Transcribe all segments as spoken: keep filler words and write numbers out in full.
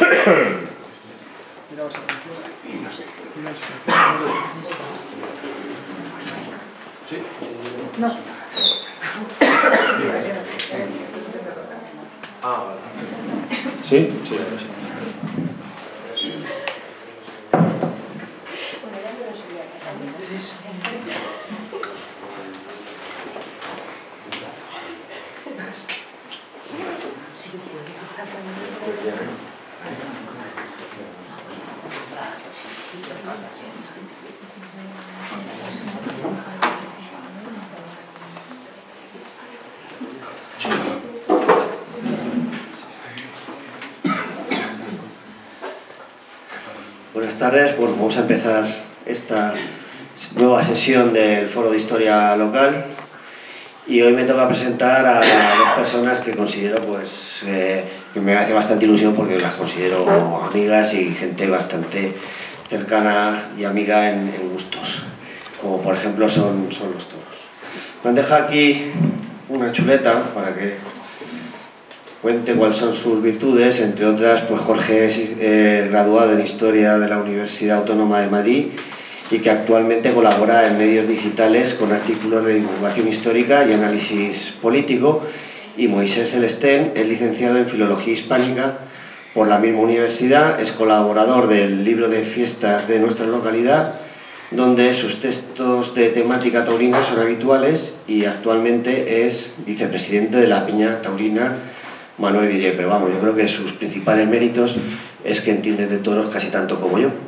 ¿Sí? No. Ah, vale. ¿Sí? Sí, ahora sí. Buenas tardes, bueno, vamos a empezar esta nueva sesión del Foro de Historia Local y hoy me toca presentar a dos personas que considero pues eh, que me hace bastante ilusión porque las considero amigas y gente bastante cercana y amiga en, en gustos, como por ejemplo son, son los toros. Me han dejado aquí una chuleta para que cuente cuáles son sus virtudes, entre otras, pues Jorge es eh, graduado en Historia de la Universidad Autónoma de Madrid y que actualmente colabora en medios digitales con artículos de divulgación histórica y análisis político, y Moisés Celestén es licenciado en Filología Hispánica por la misma universidad, es colaborador del libro de fiestas de nuestra localidad, donde sus textos de temática taurina son habituales, y actualmente es vicepresidente de la Peña Taurina Manuel Vidrier. Pero vamos, yo creo que sus principales méritos es que entiende de toros casi tanto como yo.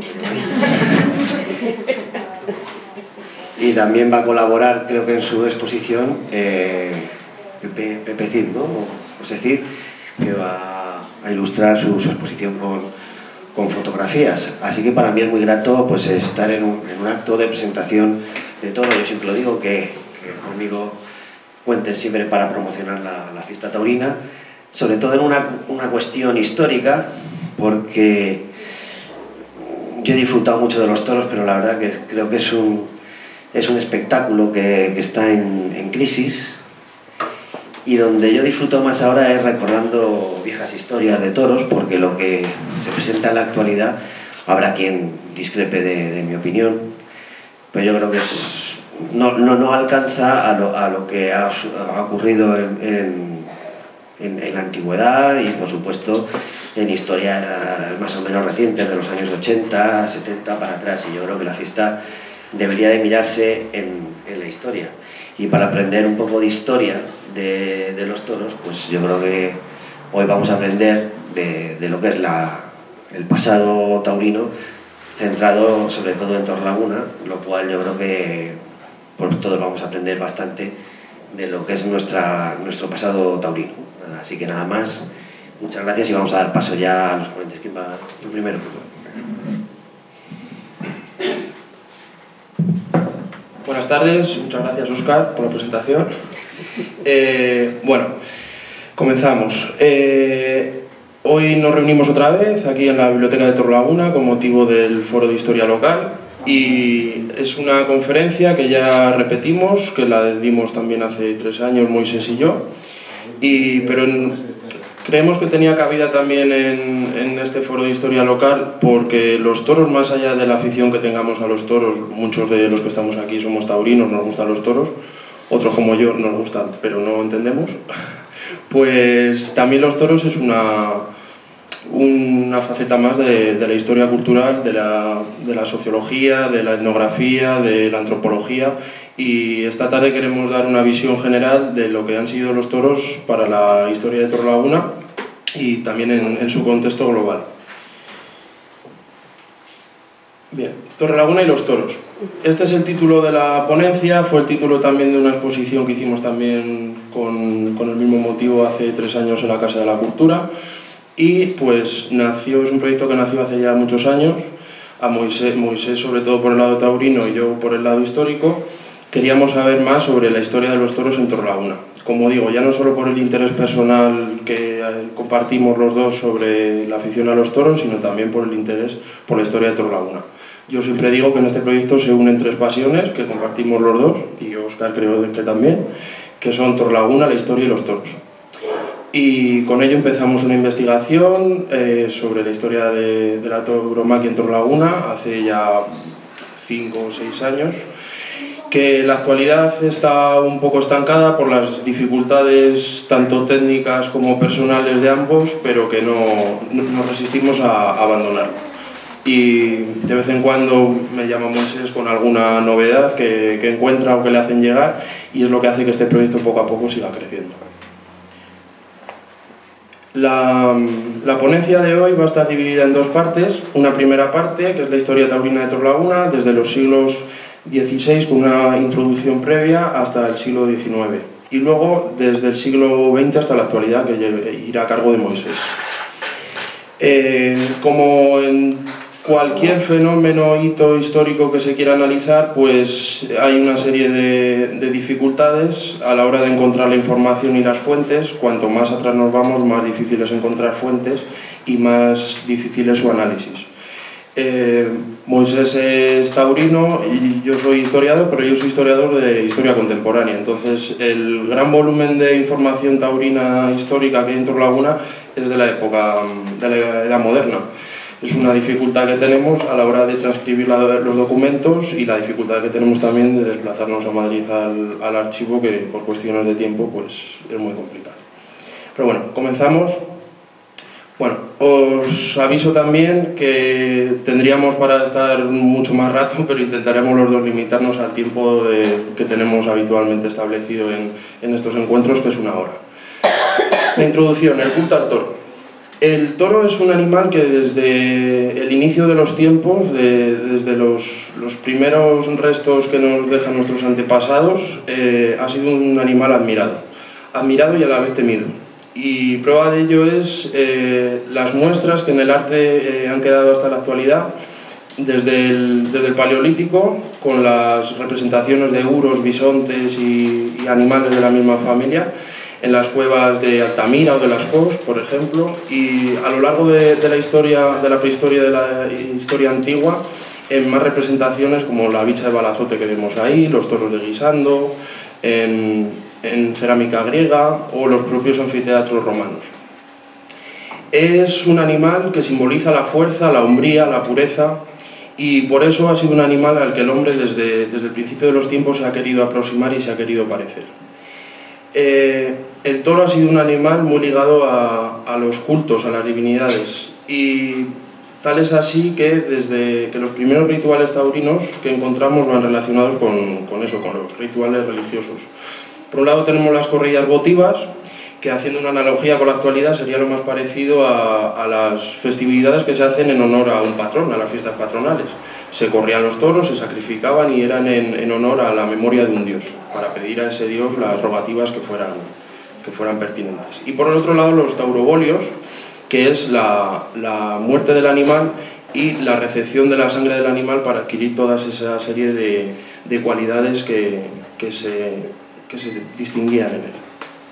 Y también va a colaborar, creo que en su exposición, eh, Pepe, Pepe Cid, ¿no? Es decir, que va a ilustrar su, su exposición con, con fotografías. Así que para mí es muy grato pues, estar en un, en un acto de presentación de toros. Yo siempre lo digo, que, que conmigo cuenten siempre para promocionar la, la fiesta taurina, sobre todo en una, una cuestión histórica, porque yo he disfrutado mucho de los toros, pero la verdad que creo que es un, es un espectáculo que, que está en, en crisis, y donde yo disfruto más ahora es recordando viejas historias de toros, porque lo que se presenta en la actualidad, habrá quien discrepe de, de mi opinión, pero yo creo que es, no, no, no alcanza a lo, a lo que ha, ha ocurrido en, en, en, en la antigüedad y, por supuesto, en historias más o menos recientes, de los años ochenta, setenta para atrás. Y yo creo que la fiesta debería de mirarse en, en la historia. Y para aprender un poco de historia de, de los toros, pues yo creo que hoy vamos a aprender de, de lo que es la, el pasado taurino, centrado sobre todo en Torrelaguna, lo cual yo creo que pues, todos vamos a aprender bastante de lo que es nuestra, nuestro pasado taurino. Así que nada más, muchas gracias y vamos a dar paso ya a los ponentes. ¿Quién va? Tú primero. Buenas tardes, muchas gracias Óscar por la presentación. Eh, bueno, comenzamos. Eh, hoy nos reunimos otra vez aquí en la Biblioteca de Torrelaguna con motivo del Foro de Historia Local, y es una conferencia que ya repetimos, que la dimos también hace tres años Moisés y yo, y, pero en, creemos que tenía cabida también en, en este Foro de Historia Local, porque los toros, más allá de la afición que tengamos a los toros, muchos de los que estamos aquí somos taurinos, nos gustan los toros, otros como yo nos gustan pero no entendemos, pues también los toros es una, una faceta más de, de la historia cultural, de la, de la sociología, de la etnografía, de la antropología, y esta tarde queremos dar una visión general de lo que han sido los toros para la historia de Torrelaguna y también en, en su contexto global. Bien, Torrelaguna y los toros. Este es el título de la ponencia, fue el título también de una exposición que hicimos también con, con el mismo motivo hace tres años en la Casa de la Cultura, y pues nació, es un proyecto que nació hace ya muchos años, a Moisés, Moisés sobre todo por el lado taurino y yo por el lado histórico. Queríamos saber más sobre la historia de los toros en Torrelaguna. Como digo, ya no solo por el interés personal que compartimos los dos sobre la afición a los toros, sino también por el interés por la historia de Torrelaguna. Yo siempre digo que en este proyecto se unen tres pasiones que compartimos los dos, y Óscar creo que también, que son Torrelaguna, la historia y los toros. y con ello empezamos una investigación eh, sobre la historia de, de la tauromaquia en Torrelaguna hace ya cinco o seis años, que en la actualidad está un poco estancada por las dificultades tanto técnicas como personales de ambos, pero que no nos resistimos a, a abandonar. Y de vez en cuando me llama Moisés con alguna novedad que, que encuentra o que le hacen llegar, y es lo que hace que este proyecto poco a poco siga creciendo. La, la ponencia de hoy va a estar dividida en dos partes. Una primera parte, que es la historia taurina de Torrelaguna, desde los siglos dieciséis, con una introducción previa, hasta el siglo diecinueve. Y luego, desde el siglo veinte hasta la actualidad, que irá a cargo de Moisés. Eh, como en cualquier fenómeno, hito histórico que se quiera analizar, pues hay una serie de, de dificultades a la hora de encontrar la información y las fuentes. Cuanto más atrás nos vamos, más difícil es encontrar fuentes y más difícil es su análisis. Eh, Moisés es taurino y yo soy historiador, pero yo soy historiador de historia contemporánea. Entonces, el gran volumen de información taurina histórica que hay en Torrelaguna es de la época de la edad moderna. Es una dificultad que tenemos a la hora de transcribir la, los documentos, y la dificultad que tenemos también de desplazarnos a Madrid al, al archivo, que por cuestiones de tiempo pues es muy complicado. Pero bueno, comenzamos. Bueno, os aviso también que tendríamos para estar mucho más rato, pero intentaremos los dos limitarnos al tiempo de, que tenemos habitualmente establecido en, en estos encuentros, que es una hora. La introducción, el culto al toro. El toro es un animal que desde el inicio de los tiempos, de, desde los, los primeros restos que nos dejan nuestros antepasados, eh, ha sido un animal admirado. Admirado y a la vez temido. Y prueba de ello es eh, las muestras que en el arte eh, han quedado hasta la actualidad, desde el, desde el Paleolítico, con las representaciones de euros, bisontes y, y animales de la misma familia, en las cuevas de Altamira o de Las Cos, por ejemplo, y a lo largo de, de la historia, de la prehistoria, de la historia antigua, en más representaciones como la bicha de Balazote que vemos ahí, los toros de Guisando, en, en cerámica griega o los propios anfiteatros romanos. Es un animal que simboliza la fuerza, la hombría, la pureza, y por eso ha sido un animal al que el hombre desde, desde el principio de los tiempos se ha querido aproximar y se ha querido parecer. Eh, el toro ha sido un animal muy ligado a, a los cultos, a las divinidades, y tal es así que desde que los primeros rituales taurinos que encontramos van relacionados con, con eso, con los rituales religiosos. Por un lado tenemos las corridas votivas, que haciendo una analogía con la actualidad sería lo más parecido a, a las festividades que se hacen en honor a un patrón, a las fiestas patronales. Se corrían los toros, se sacrificaban y eran en, en honor a la memoria de un dios, para pedir a ese dios las rogativas que fueran, que fueran pertinentes. Y por el otro lado los taurobolios, que es la, la muerte del animal y la recepción de la sangre del animal para adquirir toda esa serie de, de cualidades que, que, se, que se distinguían en él.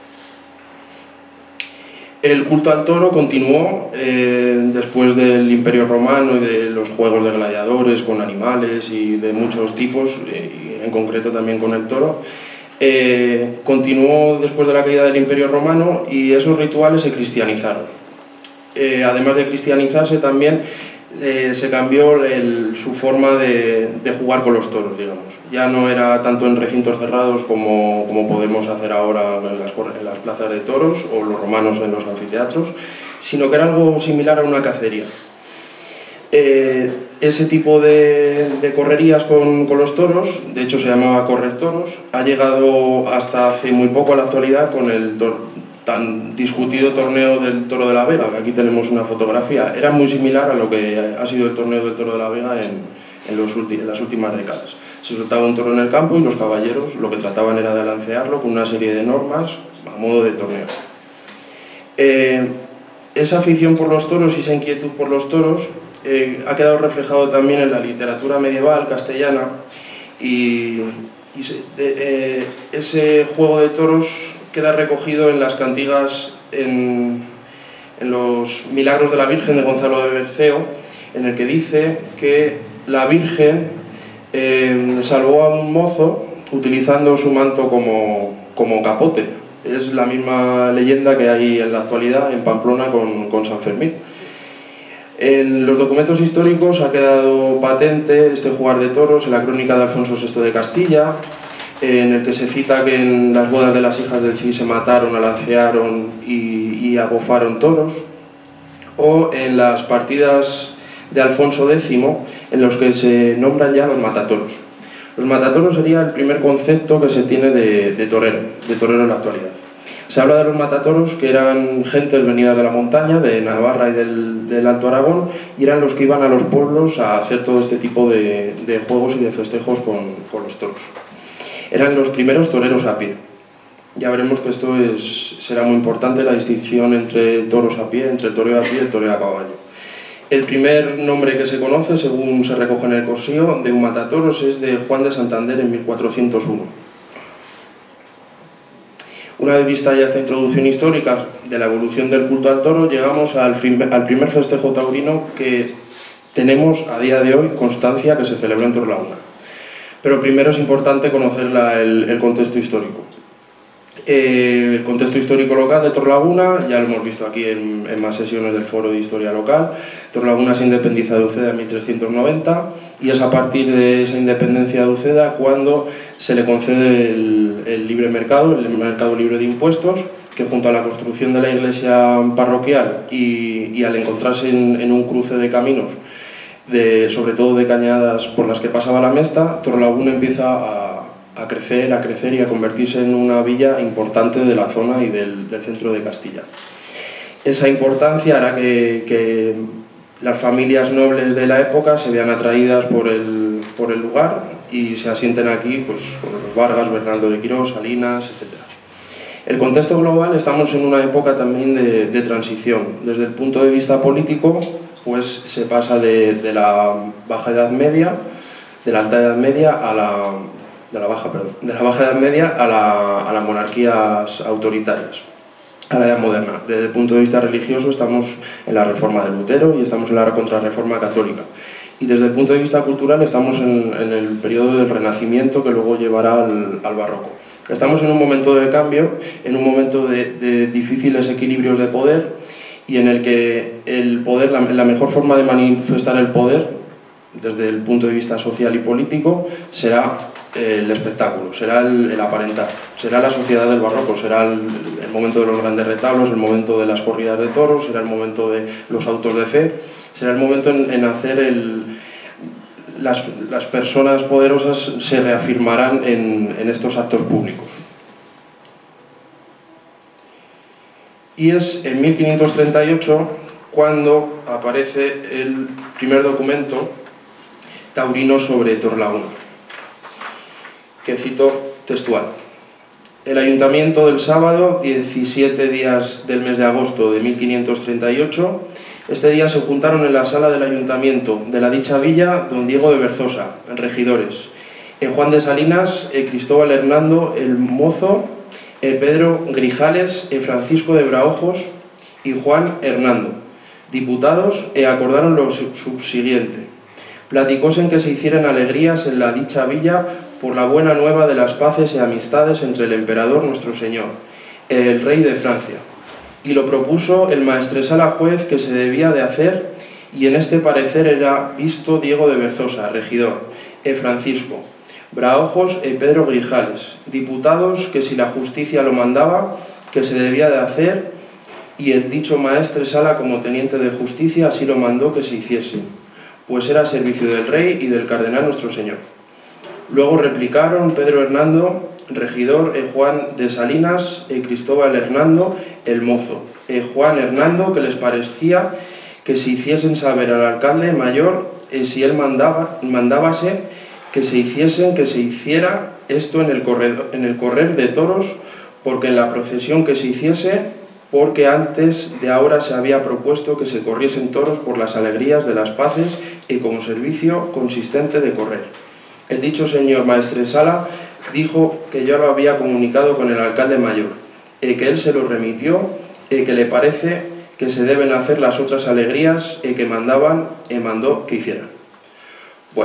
El culto al toro continuó eh, después del Imperio Romano y de los juegos de gladiadores con animales y de muchos tipos, eh, y en concreto también con el toro. Eh, continuó después de la caída del Imperio Romano y esos rituales se cristianizaron. Eh, además de cristianizarse también eh, se cambió el, su forma de, de jugar con los toros, digamos. Ya no era tanto en recintos cerrados como, como podemos hacer ahora en las, en las plazas de toros o los romanos en los anfiteatros, sino que era algo similar a una cacería. Eh, ese tipo de, de correrías con, con los toros, de hecho se llamaba correr toros, ha llegado hasta hace muy poco a la actualidad con el tor tan discutido torneo del Toro de la Vega, que aquí tenemos una fotografía. Era muy similar a lo que ha sido el torneo del Toro de la Vega en, en, los en las últimas décadas. Se soltaba un toro en el campo y los caballeros lo que trataban era de alancearlo con una serie de normas a modo de torneo. Eh, esa afición por los toros y esa inquietud por los toros eh, ha quedado reflejado también en la literatura medieval castellana, y, y se, de, eh, ese juego de toros queda recogido en las cantigas, en, en los Milagros de la Virgen de Gonzalo de Berceo, en el que dice que la Virgen eh, salvó a un mozo utilizando su manto como, como capote, es la misma leyenda que hay en la actualidad en Pamplona con, con San Fermín. En los documentos históricos ha quedado patente este jugar de toros en la crónica de Alfonso sexto de Castilla, en el que se cita que en las bodas de las hijas del Cid se mataron, alancearon y, y abofaron toros, o en las partidas de Alfonso décimo, en los que se nombran ya los matatoros. Los matatoros sería el primer concepto que se tiene de, de torero, de torero en la actualidad. Se habla de los matatoros, que eran gentes venidas de la montaña, de Navarra y del, del Alto Aragón, y eran los que iban a los pueblos a hacer todo este tipo de, de juegos y de festejos con, con los toros. Eran los primeros toreros a pie. Ya veremos que esto es, será muy importante, la distinción entre toros a pie, entre el toreo a pie y el toreo a caballo. El primer nombre que se conoce, según se recoge en el Corsío, de un matatoros es de Juan de Santander en mil cuatrocientos uno. Una vez vista ya esta introducción histórica de la evolución del culto al toro, llegamos al primer, al primer festejo taurino que tenemos a día de hoy constancia que se celebró en Torrelaguna. Pero primero es importante conocer la, el, el contexto histórico. Eh, el contexto histórico local de Torrelaguna, ya lo hemos visto aquí en, en más sesiones del Foro de Historia Local. Torrelaguna se independiza de Uceda en mil trescientos noventa y es a partir de esa independencia de Uceda cuando se le concede el, el libre mercado, el mercado libre de impuestos, que junto a la construcción de la iglesia parroquial y, y al encontrarse en, en un cruce de caminos, de, sobre todo de cañadas por las que pasaba la Mesta, Torrelaguna empieza a a crecer, a crecer y a convertirse en una villa importante de la zona y del, del centro de Castilla. Esa importancia hará que, que las familias nobles de la época se vean atraídas por el, por el lugar y se asienten aquí, pues, con los Vargas, Bernardo de Quirós, Salinas, etcétera. El contexto global, estamos en una época también de, de transición. Desde el punto de vista político, pues se pasa de, de la Baja Edad Media, de la Alta Edad Media a la de la baja, perdón, de la baja edad media a, la, a las monarquías autoritarias, a la edad moderna. Desde el punto de vista religioso estamos en la reforma de Lutero y estamos en la contrarreforma católica. Y desde el punto de vista cultural estamos en, en el periodo del Renacimiento que luego llevará al, al Barroco. Estamos en un momento de cambio, en un momento de, de difíciles equilibrios de poder y en el que el poder, la, la mejor forma de manifestar el poder desde el punto de vista social y político será el espectáculo, será el, el aparentar, será la sociedad del barroco, será el, el momento de los grandes retablos, el momento de las corridas de toros, será el momento de los autos de fe, será el momento en, en hacer el... Las, las personas poderosas se reafirmarán en, en estos actos públicos. Y es en mil quinientos treinta y ocho cuando aparece el primer documento taurino sobre Torrelaguna, que cito textual. El ayuntamiento del sábado, diecisiete días del mes de agosto de mil quinientos treinta y ocho, este día se juntaron en la sala del ayuntamiento de la dicha villa don Diego de Berzosa, en regidores, en Juan de Salinas, en Cristóbal Hernando, el Mozo, en Pedro Grijales, en Francisco de Braojos y Juan Hernando, diputados, e acordaron lo subsiguiente. Platicóse en que se hicieran alegrías en la dicha villa por la buena nueva de las paces y amistades entre el emperador nuestro señor, el rey de Francia. Y lo propuso el maestresala juez que se debía de hacer, y en este parecer era visto Diego de Berzosa, regidor, e Francisco, Braojos e Pedro Grijales, diputados que si la justicia lo mandaba, que se debía de hacer, y el dicho maestresala como teniente de justicia así lo mandó que se hiciese, pues era servicio del rey y del cardenal nuestro señor. Luego replicaron Pedro Hernando, regidor, e Juan de Salinas, e Cristóbal Hernando, el Mozo, e Juan Hernando, que les parecía que se hiciesen saber al alcalde mayor, e si él mandaba, mandábase que se hiciesen, que se hiciera esto en el, corredor, en el correr de toros, porque en la procesión que se hiciese, porque antes de ahora se había propuesto que se corriesen toros por las alegrías de las paces y como servicio consistente de correr. El dicho señor maestresala dijo que yo lo había comunicado con el alcalde mayor, y que él se lo remitió, y que le parece que se deben hacer las otras alegrías y que mandaban y mandó que hicieran. Bueno,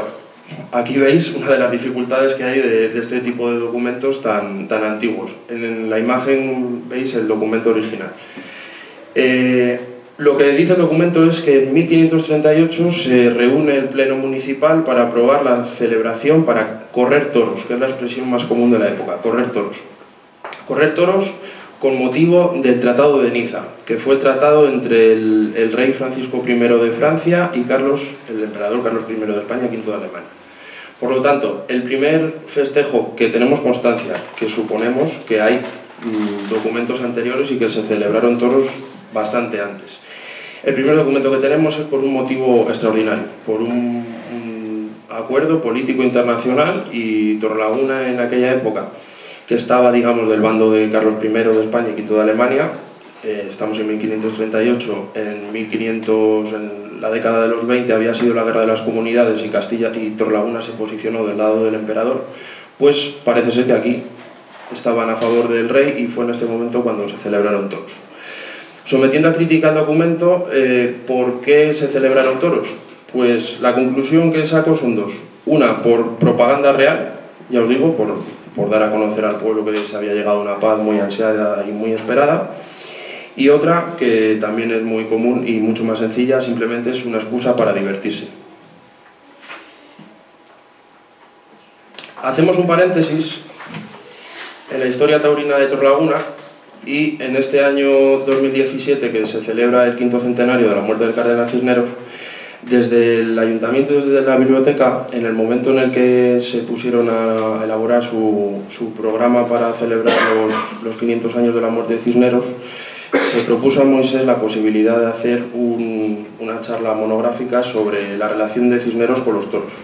aquí veis una de las dificultades que hay de, de este tipo de documentos tan, tan antiguos. En la imagen veis el documento original. Eh, lo que dice el documento es que en mil quinientos treinta y ocho se reúne el Pleno Municipal para aprobar la celebración para correr toros, que es la expresión más común de la época, correr toros. Correr toros con motivo del Tratado de Niza, que fue el tratado entre el, el rey Francisco primero de Francia y Carlos, el emperador Carlos primero de España, quinto de Alemania. Por lo tanto, el primer festejo que tenemos constancia, que suponemos que hay mmm, documentos anteriores y que se celebraron toros bastante antes. El primer documento que tenemos es por un motivo extraordinario, por un, un acuerdo político internacional, y Torrelaguna en aquella época, que estaba, digamos, del bando de Carlos primero de España y quinto de Alemania, eh, estamos en mil quinientos treinta y ocho, en mil quinientos, en la década de los veinte había sido la Guerra de las Comunidades y Castilla y Torrelaguna se posicionó del lado del emperador, pues parece ser que aquí estaban a favor del rey y fue en este momento cuando se celebraron toros. Sometiendo a crítica el documento, eh, ¿por qué se celebraron toros? Pues la conclusión que saco son dos. Una, por propaganda real, ya os digo, por, por dar a conocer al pueblo que se había llegado a una paz muy ansiada y muy esperada. Y otra, que también es muy común y mucho más sencilla, simplemente es una excusa para divertirse. Hacemos un paréntesis en la historia taurina de Torrelaguna y en este año dos mil diecisiete, que se celebra el quinto centenario de la muerte del cardenal Cisneros, desde el ayuntamiento, desde la biblioteca, en el momento en el que se pusieron a elaborar su, su programa para celebrar los, los quinientos años de la muerte de Cisneros, se propuso a Moisés la posibilidad de hacer un, una charla monográfica sobre la relación de Cisneros con los toros.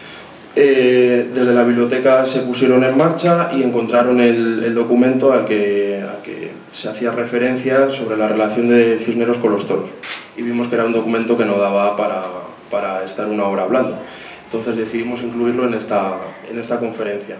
Eh, desde la biblioteca se pusieron en marcha y encontraron el, el documento al que, al que se hacía referencia sobre la relación de Cisneros con los toros. Y vimos que era un documento que no daba para, para estar una hora hablando. Entonces decidimos incluirlo en esta, en esta conferencia.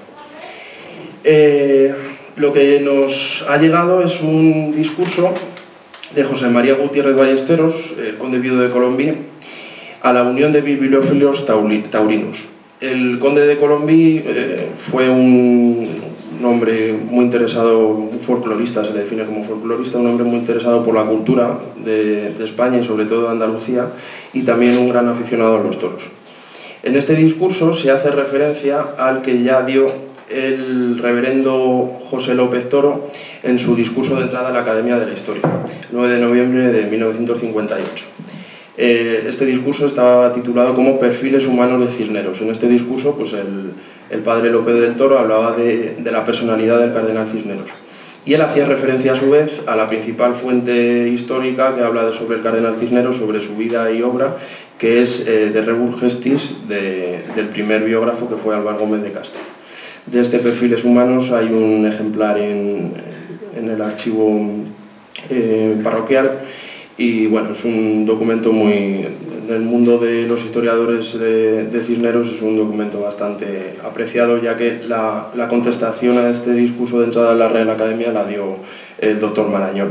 Eh, lo que nos ha llegado es un discurso de José María Gutiérrez Ballesteros, el conde viudo de Colombí, a la Unión de Bibliófilos Taurinos. El conde de Colombí eh, fue un, un hombre muy interesado, un folclorista, se le define como folclorista, un hombre muy interesado por la cultura de, de España y sobre todo de Andalucía, y también un gran aficionado a los toros. En este discurso se hace referencia al que ya dio el reverendo José López Toro en su discurso de entrada a la Academia de la Historia, el nueve de noviembre de mil novecientos cincuenta y ocho. Este discurso estaba titulado como Perfiles humanos de Cisneros. En este discurso, pues el, el padre López del Toro hablaba de, de la personalidad del cardenal Cisneros. Y él hacía referencia a su vez a la principal fuente histórica que habla sobre el cardenal Cisneros, sobre su vida y obra, que es eh, de Rebus Gestis, de, del primer biógrafo, que fue Álvaro Gómez de Castro. De este Perfiles humanos hay un ejemplar en, en el archivo eh, parroquial. Y bueno, es un documento muy, en el mundo de los historiadores de, de Cisneros es un documento bastante apreciado, ya que la, la contestación a este discurso de entrada a la Real Academia la dio el doctor Marañón.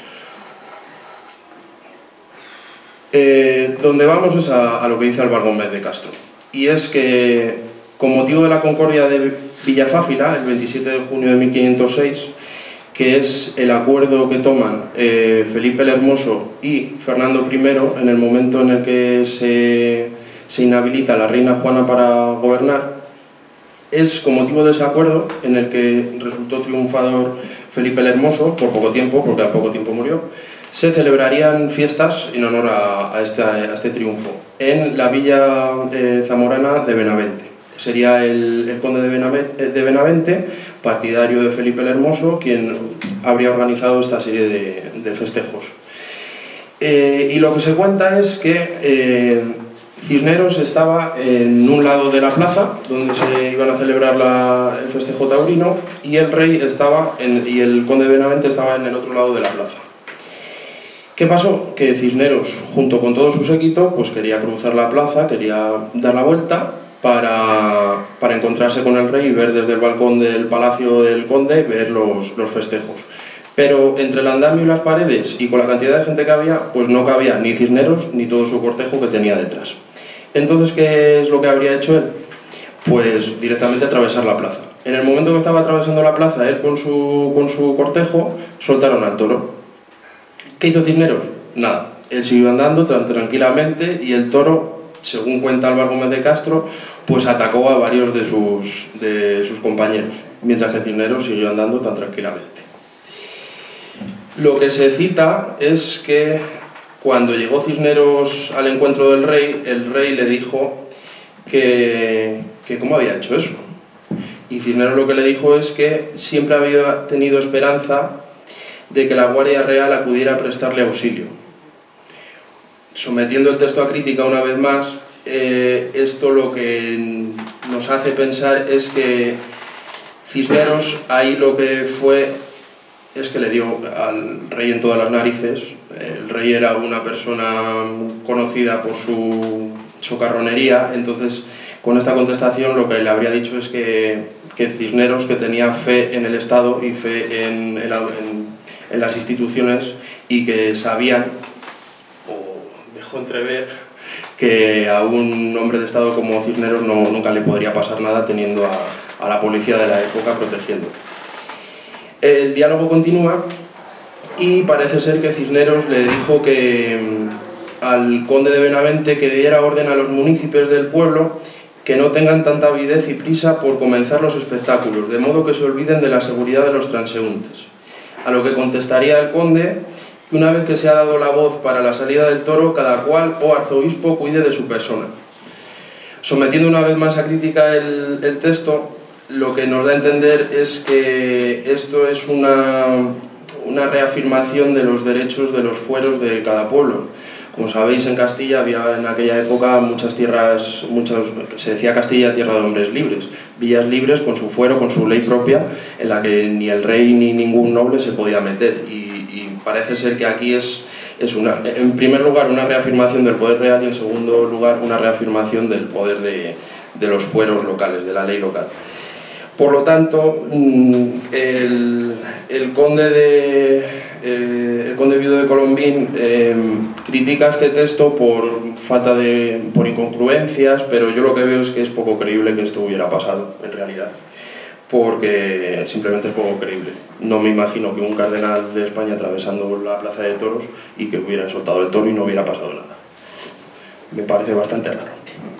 Eh, donde vamos es a, a lo que dice Álvaro Gómez de Castro, y es que con motivo de la Concordia de Villafáfila, el veintisiete de junio de mil quinientos seis, que es el acuerdo que toman eh, Felipe el Hermoso y Fernando primero en el momento en el que se, se inhabilita a la reina Juana para gobernar, es con motivo de ese acuerdo en el que resultó triunfador Felipe el Hermoso, por poco tiempo, porque al poco tiempo murió, se celebrarían fiestas en honor a, a, este, a este triunfo en la villa eh, zamorana de Benavente. Sería el, el conde de Benavente, de Benavente, partidario de Felipe el Hermoso, quien habría organizado esta serie de, de festejos. Eh, y lo que se cuenta es que eh, Cisneros estaba en un lado de la plaza, donde se iban a celebrar la, el festejo taurino, y el rey estaba, en, y el conde de Benavente estaba en el otro lado de la plaza. ¿Qué pasó? Que Cisneros, junto con todo su séquito, pues quería cruzar la plaza, quería dar la vuelta, Para, para encontrarse con el rey y ver desde el balcón del palacio del conde, ver los, los festejos. Pero entre el andamio y las paredes y con la cantidad de gente que había, pues no cabía ni Cisneros ni todo su cortejo que tenía detrás. Entonces, ¿qué es lo que habría hecho él? pues directamente atravesar la plaza. En el momento que estaba atravesando la plaza, él con su, con su cortejo, soltaron al toro. ¿Qué hizo Cisneros? Nada. Él siguió andando tan tranquilamente y el toro, según cuenta Álvaro Gómez de Castro, pues atacó a varios de sus, de sus compañeros, mientras que Cisneros siguió andando tan tranquilamente. Lo que se cita es que cuando llegó Cisneros al encuentro del rey, el rey le dijo que, que cómo había hecho eso. Y Cisneros lo que le dijo es que siempre había tenido esperanza de que la Guardia Real acudiera a prestarle auxilio. Sometiendo el texto a crítica una vez más, eh, esto lo que nos hace pensar es que Cisneros ahí lo que fue es que le dio al rey en todas las narices. El rey era una persona conocida por su socarronería, entonces con esta contestación lo que le habría dicho es que, que Cisneros, que tenía fe en el Estado y fe en, en, en, en las instituciones y que sabían, o dejó entrever, que a un hombre de Estado como Cisneros no, nunca le podría pasar nada teniendo a, a la policía de la época protegiéndolo. El diálogo continúa y parece ser que Cisneros le dijo que al conde de Benavente que diera orden a los municipios del pueblo que no tengan tanta avidez y prisa por comenzar los espectáculos, de modo que se olviden de la seguridad de los transeúntes. A lo que contestaría el conde que una vez que se ha dado la voz para la salida del toro, cada cual o arzobispo cuide de su persona. Sometiendo una vez más a crítica el, el texto, lo que nos da a entender es que esto es una, una reafirmación de los derechos de los fueros de cada pueblo. Como sabéis, en Castilla había en aquella época muchas tierras, muchos, se decía Castilla tierra de hombres libres, villas libres con su fuero, con su ley propia, en la que ni el rey ni ningún noble se podía meter. Y, y parece ser que aquí es, es una, en primer lugar, una reafirmación del poder real y en segundo lugar, una reafirmación del poder de, de los fueros locales, de la ley local. Por lo tanto, el, el conde de eh, el conde viudo de Colombín eh, critica este texto por falta de por incongruencias, pero yo lo que veo es que es poco creíble que esto hubiera pasado en realidad, porque simplemente es poco creíble. No me imagino que un cardenal de España atravesando la plaza de toros y que hubieran soltado el toro y no hubiera pasado nada. Me parece bastante raro.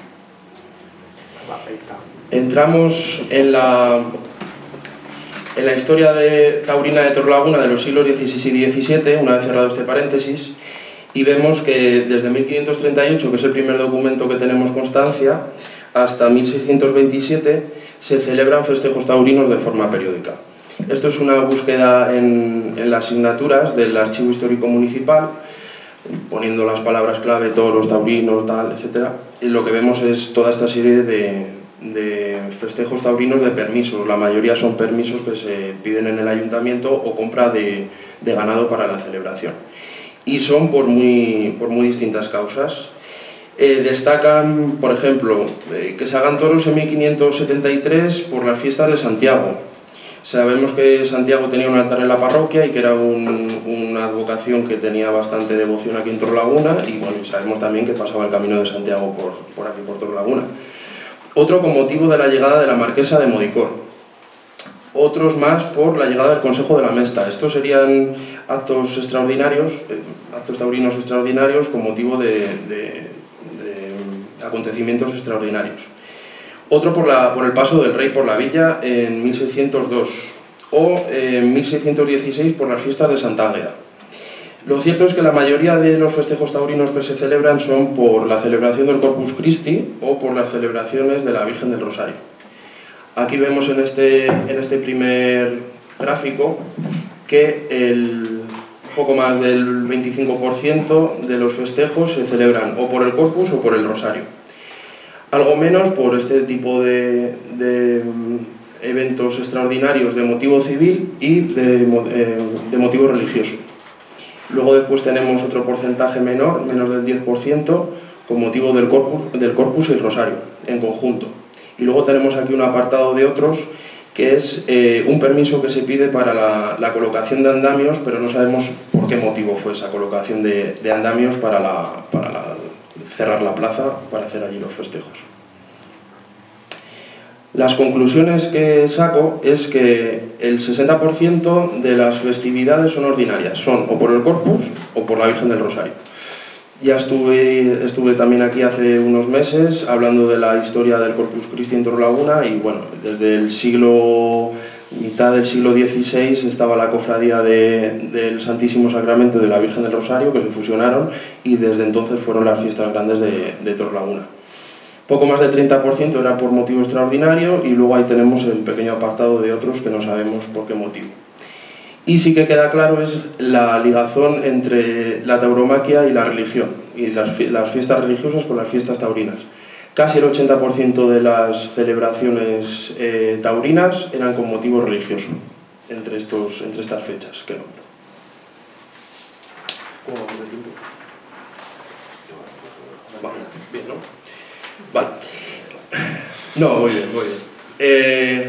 Entramos en la, en la historia de, taurina de Torrelaguna de los siglos dieciséis y diecisiete, una vez cerrado este paréntesis, y vemos que desde mil quinientos treinta y ocho, que es el primer documento que tenemos constancia, hasta mil seiscientos veintisiete se celebran festejos taurinos de forma periódica. Esto es una búsqueda en, en las asignaturas del Archivo Histórico Municipal, poniendo las palabras clave, toros, taurinos, tal, etcétera. Y lo que vemos es toda esta serie de de festejos taurinos de permisos. La mayoría son permisos que se piden en el ayuntamiento o compra de, de ganado para la celebración. Y son por muy, por muy distintas causas. Eh, destacan, por ejemplo, eh, que se hagan toros en mil quinientos setenta y tres por las fiestas de Santiago. Sabemos que Santiago tenía un altar en la parroquia y que era un, una advocación que tenía bastante devoción aquí en Torrelaguna, y bueno, sabemos también que pasaba el camino de Santiago por, por aquí, por Torrelaguna. Otro con motivo de la llegada de la marquesa de Modicor. Otros más por la llegada del Consejo de la Mesta. Estos serían actos extraordinarios, eh, actos taurinos extraordinarios con motivo de, de, de acontecimientos extraordinarios. Otro por, la, por el paso del rey por la villa en mil seiscientos dos o en mil seiscientos dieciséis por las fiestas de Santa Águeda. Lo cierto es que la mayoría de los festejos taurinos que se celebran son por la celebración del Corpus Christi o por las celebraciones de la Virgen del Rosario. Aquí vemos en este, en este primer gráfico que el poco más del veinticinco por ciento de los festejos se celebran o por el Corpus o por el Rosario. Algo menos por este tipo de, de eventos extraordinarios de motivo civil y de, de motivo religioso. Luego después tenemos otro porcentaje menor, menos del diez por ciento, con motivo del corpus, del corpus y el rosario, en conjunto. Y luego tenemos aquí un apartado de otros, que es eh, un permiso que se pide para la, la colocación de andamios, pero no sabemos por qué motivo fue esa colocación de, de andamios para, la, para la, cerrar la plaza, para hacer allí los festejos. Las conclusiones que saco es que el sesenta por ciento de las festividades son ordinarias, son o por el Corpus o por la Virgen del Rosario. Ya estuve, estuve también aquí hace unos meses hablando de la historia del Corpus Christi en Torrelaguna y bueno, desde el siglo, mitad del siglo dieciséis estaba la cofradía de, del Santísimo Sacramento y de la Virgen del Rosario que se fusionaron y desde entonces fueron las fiestas grandes de, de Torrelaguna. Poco más del treinta por ciento era por motivo extraordinario y luego ahí tenemos el pequeño apartado de otros que no sabemos por qué motivo. Y sí que queda claro es la ligazón entre la tauromaquia y la religión, y las, las fiestas religiosas con las fiestas taurinas. Casi el ochenta por ciento de las celebraciones eh, taurinas eran con motivo religioso, entre, estos, entre estas fechas que nombro. ¿Cómo vamos de tiempo? Vale, bien, ¿no? Vale. No, muy bien, muy bien. Eh,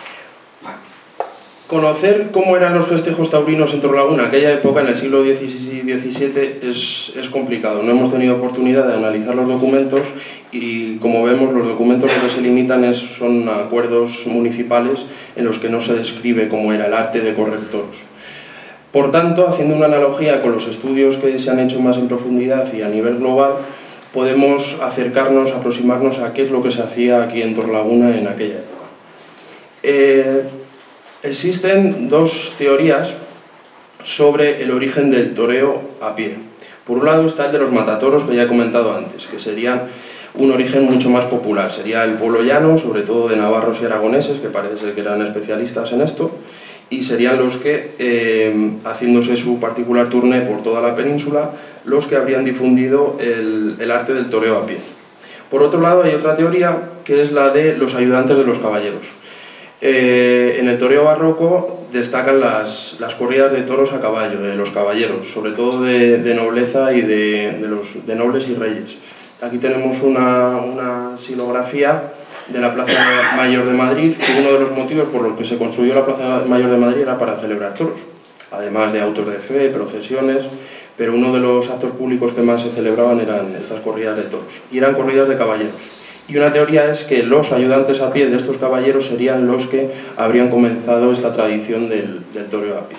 Conocer cómo eran los festejos taurinos en Torrelaguna, aquella época, en el siglo dieciséis y diecisiete, es, es complicado. No hemos tenido oportunidad de analizar los documentos y, como vemos, los documentos lo que se limitan es, son acuerdos municipales en los que no se describe cómo era el arte de correr toros. Por tanto, haciendo una analogía con los estudios que se han hecho más en profundidad y a nivel global, podemos acercarnos, aproximarnos a qué es lo que se hacía aquí en Torrelaguna en aquella época. Eh, Existen dos teorías sobre el origen del toreo a pie. Por un lado está el de los matatoros, que ya he comentado antes, que serían un origen mucho más popular. Sería el pueblo llano, sobre todo de navarros y aragoneses, que parece ser que eran especialistas en esto, y serían los que, eh, haciéndose su particular tourné por toda la península, los que habrían difundido el, el arte del toreo a pie. Por otro lado hay otra teoría, que es la de los ayudantes de los caballeros. Eh, en el toreo barroco destacan las, las corridas de toros a caballo, de los caballeros, sobre todo de, de nobleza y de, de, los, de nobles y reyes. Aquí tenemos una, una silografía de la Plaza Mayor de Madrid, que uno de los motivos por los que se construyó la Plaza Mayor de Madrid era para celebrar toros, además de autos de fe, procesiones, pero uno de los actos públicos que más se celebraban eran estas corridas de toros, y eran corridas de caballeros. Y una teoría es que los ayudantes a pie de estos caballeros serían los que habrían comenzado esta tradición del, del toreo a pie.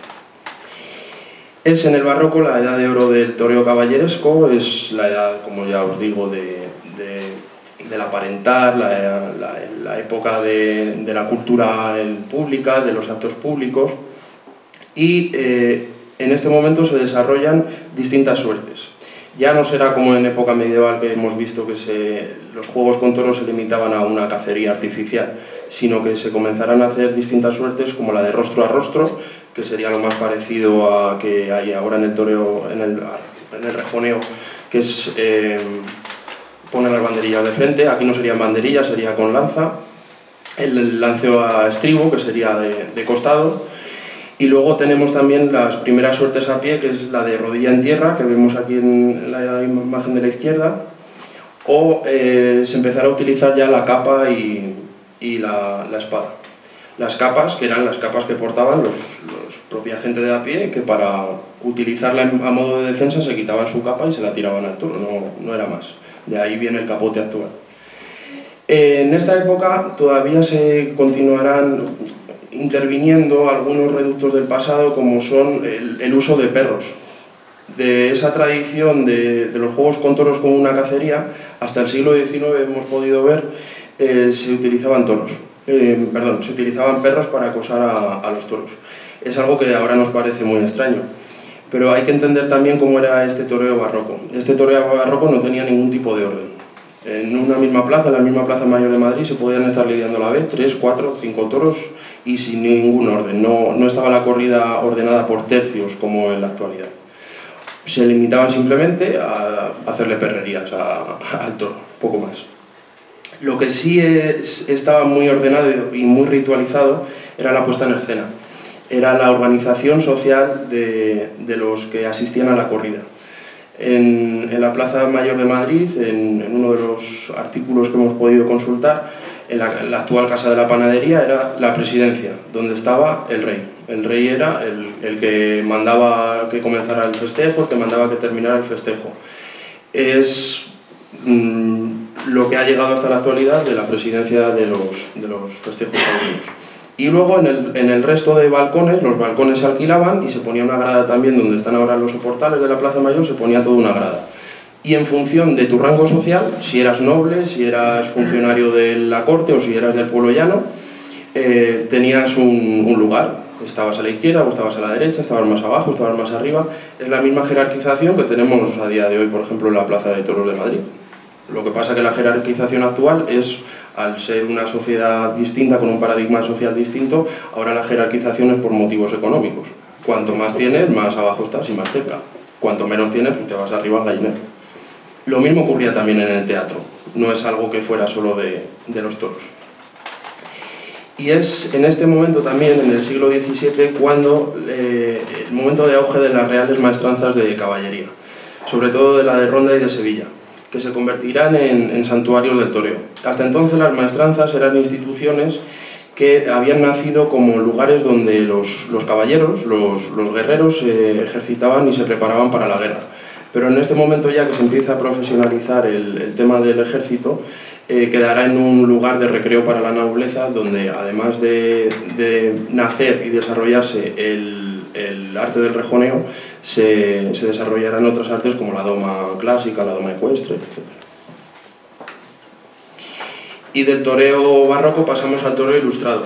Es en el barroco la edad de oro del toreo caballeresco, es la edad, como ya os digo, de, de, del aparentar, la, la, la época de, de la cultura pública, de los actos públicos, y eh, en este momento se desarrollan distintas suertes. Ya no será como en época medieval, que hemos visto que se, los juegos con toros se limitaban a una cacería artificial, sino que se comenzarán a hacer distintas suertes, como la de rostro a rostro, que sería lo más parecido a que hay ahora en el toreo, en el, en el rejoneo, que es eh, poner las banderillas de frente. Aquí no serían banderillas, sería con lanza. El lanceo a estribo, que sería de, de costado. Y luego tenemos también las primeras suertes a pie, que es la de rodilla en tierra, que vemos aquí en la imagen de la izquierda, o eh, se empezará a utilizar ya la capa y, y la, la espada. Las capas, que eran las capas que portaban los, los propia gente de a pie, que para utilizarla a modo de defensa se quitaban su capa y se la tiraban al toro, no, no era más. De ahí viene el capote actual. En esta época todavía se continuarán interviniendo algunos reductos del pasado, como son el, el uso de perros. De esa tradición de, de los juegos con toros como una cacería, hasta el siglo diecinueve hemos podido ver, eh, se utilizaban toros, eh, perdón, se utilizaban perros para acosar a, a los toros. Es algo que ahora nos parece muy extraño, pero hay que entender también cómo era este toreo barroco. Este toreo barroco no tenía ningún tipo de orden. En una misma plaza, en la misma Plaza Mayor de Madrid, se podían estar lidiando a la vez tres, cuatro, cinco toros y sin ningún orden. No, no estaba la corrida ordenada por tercios como en la actualidad. Se limitaban simplemente a hacerle perrerías a, a, al toro, poco más. Lo que sí es, estaba muy ordenado y muy ritualizado era la puesta en escena. Era la organización social de, de los que asistían a la corrida. En, en la Plaza Mayor de Madrid, en, en uno de los artículos que hemos podido consultar, en la, en la actual Casa de la Panadería era la presidencia, donde estaba el rey. El rey era el, el que mandaba que comenzara el festejo, el que mandaba que terminara el festejo. Es, mmm, lo que ha llegado hasta la actualidad de la presidencia de los, de los festejos taurinos. Y luego en el, en el resto de balcones, los balcones se alquilaban y se ponía una grada también, donde están ahora los soportales de la Plaza Mayor, se ponía toda una grada. Y en función de tu rango social, si eras noble, si eras funcionario de la corte o si eras del pueblo llano, eh, tenías un, un lugar. Estabas a la izquierda o estabas a la derecha, estabas más abajo, estabas más arriba. Es la misma jerarquización que tenemos a día de hoy, por ejemplo, en la Plaza de Toros de Madrid. Lo que pasa es que la jerarquización actual es, al ser una sociedad distinta, con un paradigma social distinto, ahora la jerarquización es por motivos económicos. Cuanto más tienes, más abajo estás y más cerca. Cuanto menos tienes, pues te vas arriba al gallinero. Lo mismo ocurría también en el teatro, no es algo que fuera solo de, de los toros. Y es en este momento también, en el siglo diecisiete, cuando eh, el momento de auge de las reales maestranzas de caballería, sobre todo de la de Ronda y de Sevilla, que se convertirán en, en santuarios del toreo. Hasta entonces las maestranzas eran instituciones que habían nacido como lugares donde los, los caballeros, los, los guerreros, se eh, ejercitaban y se preparaban para la guerra. Pero en este momento, ya que se empieza a profesionalizar el, el tema del ejército, eh, quedará en un lugar de recreo para la nobleza, donde además de, de nacer y desarrollarse el, el arte del rejoneo, se, se desarrollarán otras artes como la doma clásica, la doma ecuestre, etcétera. Y del toreo barroco pasamos al toreo ilustrado.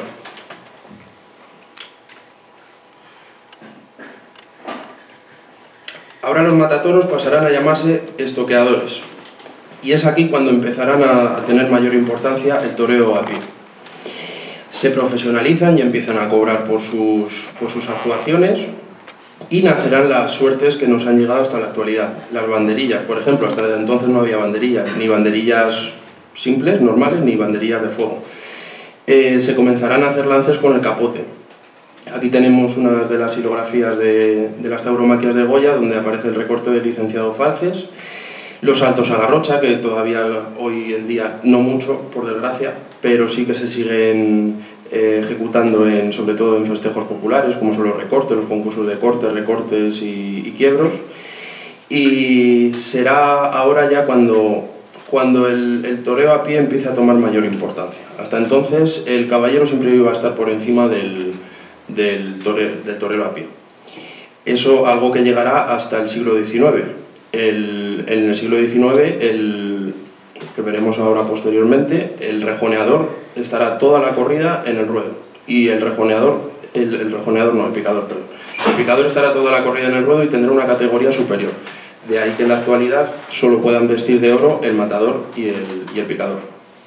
Ahora los matatoros pasarán a llamarse estoqueadores, y es aquí cuando empezarán a tener mayor importancia el toreo a pie. Se profesionalizan y empiezan a cobrar por sus, por sus actuaciones, y nacerán las suertes que nos han llegado hasta la actualidad. Las banderillas, por ejemplo, hasta entonces no había banderillas, ni banderillas simples, normales, ni banderillas de fuego. Eh, se comenzarán a hacer lances con el capote. Aquí tenemos una de las hilografías de, de las tauromaquias de Goya, donde aparece el recorte del licenciado Falces. Los saltos a garrocha, que todavía hoy en día no mucho, por desgracia, pero sí que se siguen eh, ejecutando en, sobre todo en festejos populares, como son los recortes, los concursos de cortes, recortes y, y quiebros. Y será ahora ya cuando, cuando el, el toreo a pie empiece a tomar mayor importancia. Hasta entonces el caballero siempre iba a estar por encima del, del, torero, del torero a pie. Eso algo que llegará hasta el siglo diecinueve. El, en el siglo diecinueve, el, que veremos ahora posteriormente, el rejoneador estará toda la corrida en el ruedo. Y el rejoneador, el, el rejoneador no, el picador, perdón. El picador estará toda la corrida en el ruedo y tendrá una categoría superior. De ahí que en la actualidad solo puedan vestir de oro el matador y el, y el picador.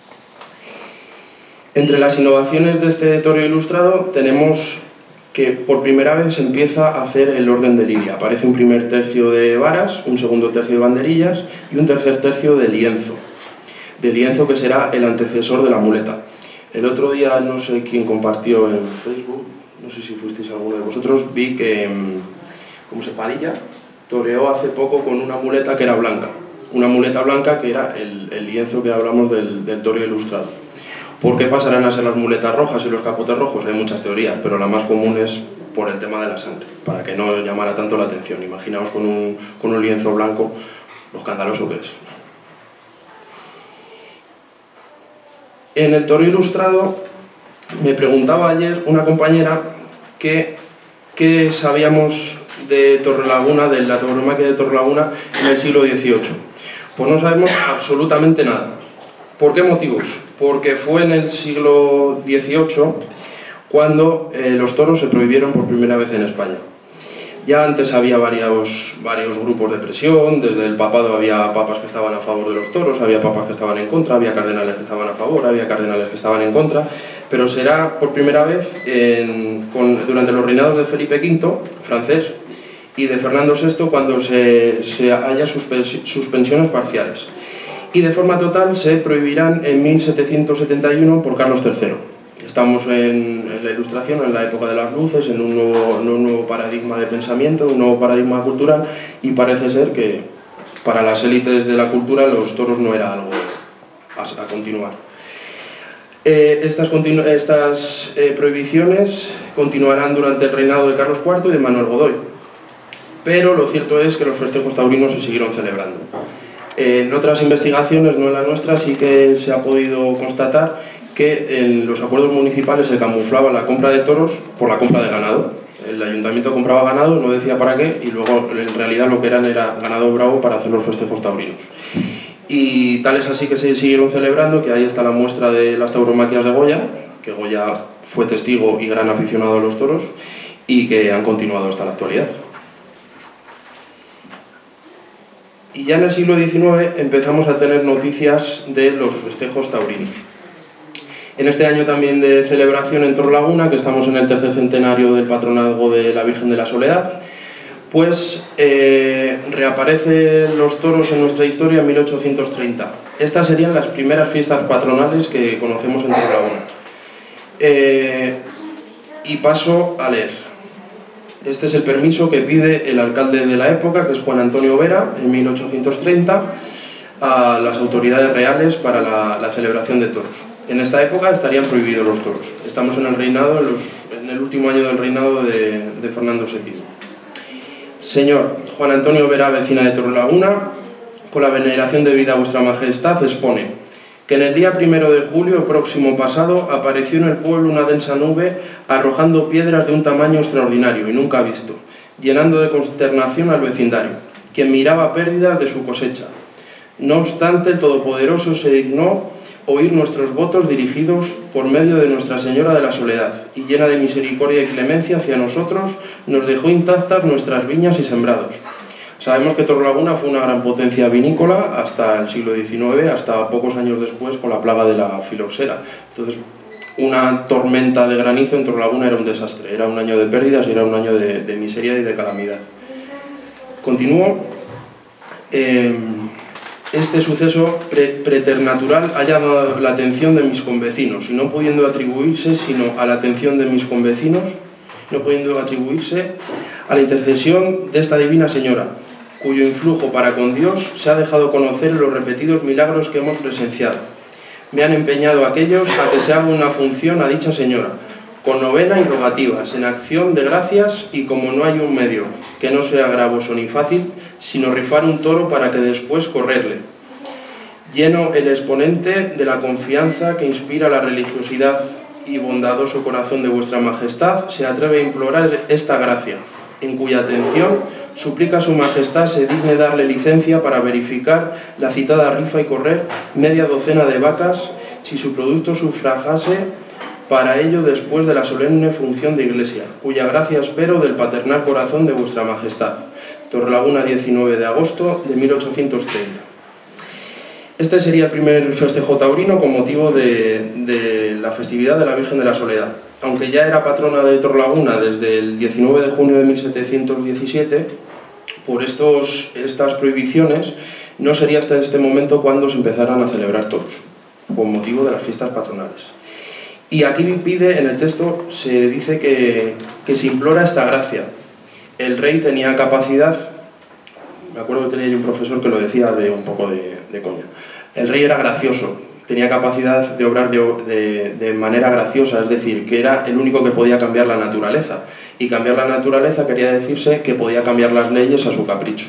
Entre las innovaciones de este toreo ilustrado tenemos que por primera vez se empieza a hacer el orden de lidia. Aparece un primer tercio de varas, un segundo tercio de banderillas y un tercer tercio de lienzo. De lienzo, que será el antecesor de la muleta. El otro día, no sé quién compartió en Facebook, no sé si fuisteis alguno de vosotros, vi que, ¿cómo se Padilla? Toreó hace poco con una muleta que era blanca. Una muleta blanca que era el, el lienzo que hablamos del, del toreo ilustrado. ¿Por qué pasarán a ser las muletas rojas y los capotes rojos? Hay muchas teorías, pero la más común es por el tema de la sangre, para que no llamara tanto la atención. Imaginaos con un, con un lienzo blanco lo escandaloso que es. En el toreo ilustrado me preguntaba ayer una compañera que, que sabíamos de Torrelaguna, de la tauromaquia de Torrelaguna en el siglo dieciocho. Pues no sabemos absolutamente nada. ¿Por qué motivos? Porque fue en el siglo dieciocho cuando eh, los toros se prohibieron por primera vez en España. Ya antes había varios, varios grupos de presión, desde el papado había papas que estaban a favor de los toros, había papas que estaban en contra, había cardenales que estaban a favor, había cardenales que estaban en contra, pero será por primera vez en, con, durante los reinados de Felipe quinto, francés, y de Fernando sexto, cuando se, se haya suspensiones parciales. Y de forma total se prohibirán en mil setecientos setenta y uno por Carlos tercero. Estamos en, en la Ilustración, en la época de las luces, en un, nuevo, en un nuevo paradigma de pensamiento, un nuevo paradigma cultural, y parece ser que para las élites de la cultura los toros no era algo a, a continuar. Eh, estas estas eh, prohibiciones continuarán durante el reinado de Carlos cuarto y de Manuel Godoy, pero lo cierto es que los festejos taurinos se siguieron celebrando. En otras investigaciones, no en la nuestra, sí que se ha podido constatar que en los acuerdos municipales se camuflaba la compra de toros por la compra de ganado. El ayuntamiento compraba ganado, no decía para qué, y luego en realidad lo que eran era ganado bravo para hacer los festejos taurinos. Y tal es así que se siguieron celebrando, que ahí está la muestra de las tauromaquias de Goya, que Goya fue testigo y gran aficionado a los toros, y que han continuado hasta la actualidad. Y ya en el siglo diecinueve empezamos a tener noticias de los festejos taurinos. En este año también de celebración en Torrelaguna, que estamos en el tercer centenario del patronazgo de la Virgen de la Soledad, pues eh, reaparecen los toros en nuestra historia en mil ochocientos treinta. Estas serían las primeras fiestas patronales que conocemos en Torrelaguna. Eh, y paso a leer. Este es el permiso que pide el alcalde de la época, que es Juan Antonio Vera, en mil ochocientos treinta, a las autoridades reales para la, la celebración de toros. En esta época estarían prohibidos los toros. Estamos en el reinado, en, los, en el último año del reinado de, de Fernando séptimo. Señor Juan Antonio Vera, vecina de Torrelaguna, con la veneración debida a vuestra majestad, expone que en el día primero de julio próximo pasado apareció en el pueblo una densa nube arrojando piedras de un tamaño extraordinario y nunca visto, llenando de consternación al vecindario, quien miraba pérdidas de su cosecha. No obstante, el Todopoderoso se dignó oír nuestros votos dirigidos por medio de Nuestra Señora de la Soledad, y llena de misericordia y clemencia hacia nosotros, nos dejó intactas nuestras viñas y sembrados. Sabemos que Torrelaguna fue una gran potencia vinícola hasta el siglo diecinueve, hasta pocos años después con la plaga de la filoxera. Entonces, una tormenta de granizo en Torrelaguna era un desastre, era un año de pérdidas y era un año de, de miseria y de calamidad. Continúo. Eh, Este suceso pre preternatural ha llamado la atención de mis convecinos, y no pudiendo atribuirse sino a la atención de mis convecinos, no pudiendo atribuirse a la intercesión de esta divina señora, cuyo influjo para con Dios se ha dejado conocer en los repetidos milagros que hemos presenciado. Me han empeñado aquellos a que se haga una función a dicha señora, con novena y rogativas, en acción de gracias, y como no hay un medio que no sea gravoso ni fácil, sino rifar un toro para que después correrle. Lleno el exponente de la confianza que inspira la religiosidad y bondadoso corazón de vuestra majestad, se atreve a implorar esta gracia, en cuya atención suplica a su majestad se digne darle licencia para verificar la citada rifa y correr media docena de vacas, si su producto sufragase para ello después de la solemne función de iglesia, cuya gracia espero del paternal corazón de vuestra majestad. Torrelaguna, diecinueve de agosto de mil ochocientos treinta. Este sería el primer festejo taurino con motivo de, de la festividad de la Virgen de la Soledad. Aunque ya era patrona de Torrelaguna desde el diecinueve de junio de mil setecientos diecisiete, por estos, estas prohibiciones no sería hasta este momento cuando se empezaran a celebrar toros, con motivo de las fiestas patronales. Y aquí pide, en el texto, se dice que, que se implora esta gracia. El rey tenía capacidad, me acuerdo que tenía yo un profesor que lo decía de un poco de, de coña, el rey era gracioso, tenía capacidad de obrar de, de, de manera graciosa, es decir, que era el único que podía cambiar la naturaleza. Y cambiar la naturaleza quería decirse que podía cambiar las leyes a su capricho.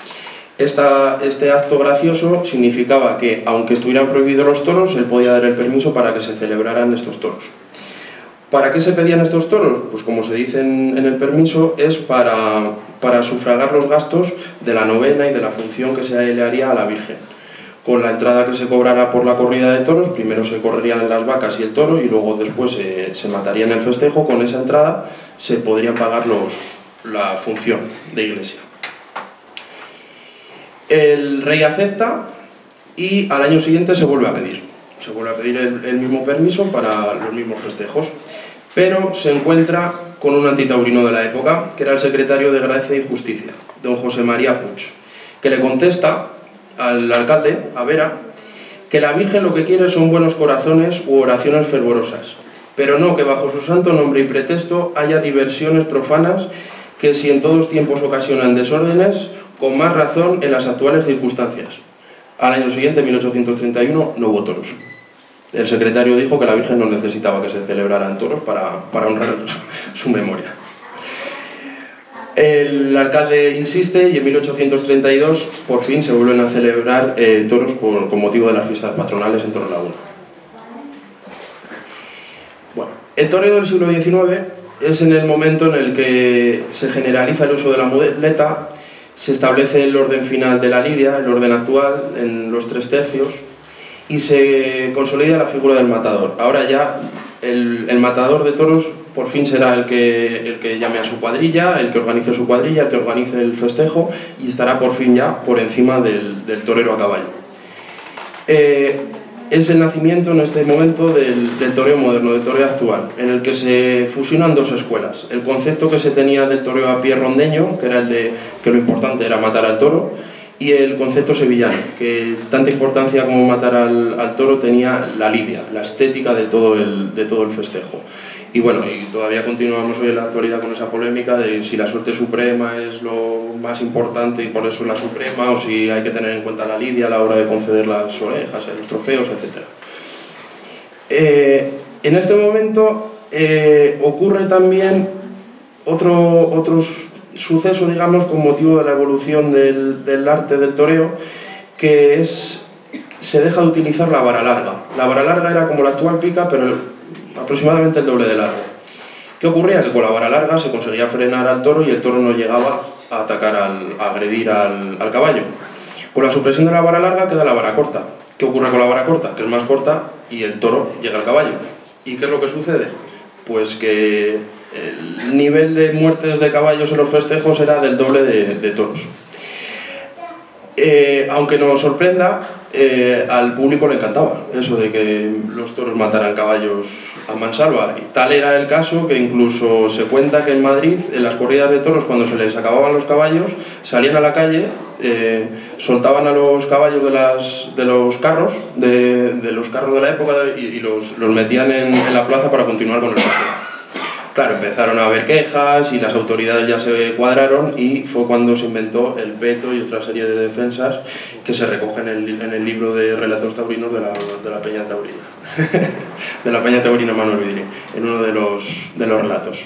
Esta, este acto gracioso significaba que, aunque estuvieran prohibidos los toros, él podía dar el permiso para que se celebraran estos toros. ¿Para qué se pedían estos toros? Pues como se dice en, en el permiso, es para, para sufragar los gastos de la novena y de la función que se le haría a la Virgen. Con la entrada que se cobrara por la corrida de toros, primero se correrían las vacas y el toro, y luego después se, se mataría en el festejo. Con esa entrada se podrían pagar los, la función de iglesia. El rey acepta y al año siguiente se vuelve a pedir. Se vuelve a pedir el, el mismo permiso para los mismos festejos. Pero se encuentra con un antitaurino de la época, que era el secretario de Gracia y Justicia, don José María Puig, que le contesta al alcalde, a Vera, que la Virgen lo que quiere son buenos corazones u oraciones fervorosas, pero no que bajo su santo nombre y pretexto haya diversiones profanas que si en todos tiempos ocasionan desórdenes, con más razón en las actuales circunstancias. Al año siguiente, mil ochocientos treinta y uno, no hubo toros. El secretario dijo que la Virgen no necesitaba que se celebraran toros para, para honrar su memoria. El alcalde insiste y en mil ochocientos treinta y dos por fin se vuelven a celebrar eh, toros por, con motivo de las fiestas patronales en Torrelaguna. Bueno, el toreo del siglo diecinueve es en el momento en el que se generaliza el uso de la muleta, se establece el orden final de la lidia, el orden actual, en los tres tercios, y se consolida la figura del matador. Ahora ya el, el matador de toros por fin será el que, el que llame a su cuadrilla, el que organice su cuadrilla, el que organice el festejo, y estará por fin ya por encima del, del torero a caballo. Eh, es el nacimiento en este momento del, del toreo moderno, del toreo actual, en el que se fusionan dos escuelas. El concepto que se tenía del toreo a pie rondeño, que era el de que lo importante era matar al toro, y el concepto sevillano, que tanta importancia como matar al, al toro tenía la lidia, la estética de todo, el, de todo el festejo. Y bueno, y todavía continuamos hoy en la actualidad con esa polémica de si la suerte suprema es lo más importante y por eso es la suprema, o si hay que tener en cuenta la lidia a la hora de conceder las orejas, los trofeos, etcétera. Eh, en este momento eh, ocurre también otro, otros suceso, digamos, con motivo de la evolución del, del arte del toreo, que es, se deja de utilizar la vara larga. La vara larga era como la actual pica, pero el, aproximadamente el doble de largo. ¿Qué ocurría? Que con la vara larga se conseguía frenar al toro y el toro no llegaba a atacar, al, a agredir al, al caballo. Con la supresión de la vara larga queda la vara corta. ¿Qué ocurre con la vara corta? Que es más corta y el toro llega al caballo. ¿Y qué es lo que sucede? Pues que el nivel de muertes de caballos en los festejos era del doble de, de toros. Eh, aunque nos sorprenda, eh, al público le encantaba eso de que los toros mataran caballos a mansalva. Y tal era el caso que incluso se cuenta que en Madrid, en las corridas de toros, cuando se les acababan los caballos, salían a la calle, eh, soltaban a los caballos de, las, de los carros, de, de los carros de la época y, y los, los metían en, en la plaza para continuar con el festejo. Claro, empezaron a haber quejas y las autoridades ya se cuadraron y fue cuando se inventó el peto y otra serie de defensas que se recogen en el, en el libro de relatos taurinos de la, de la Peña Taurina, de la Peña Taurina Manuel Vidri, en uno de los, de los relatos.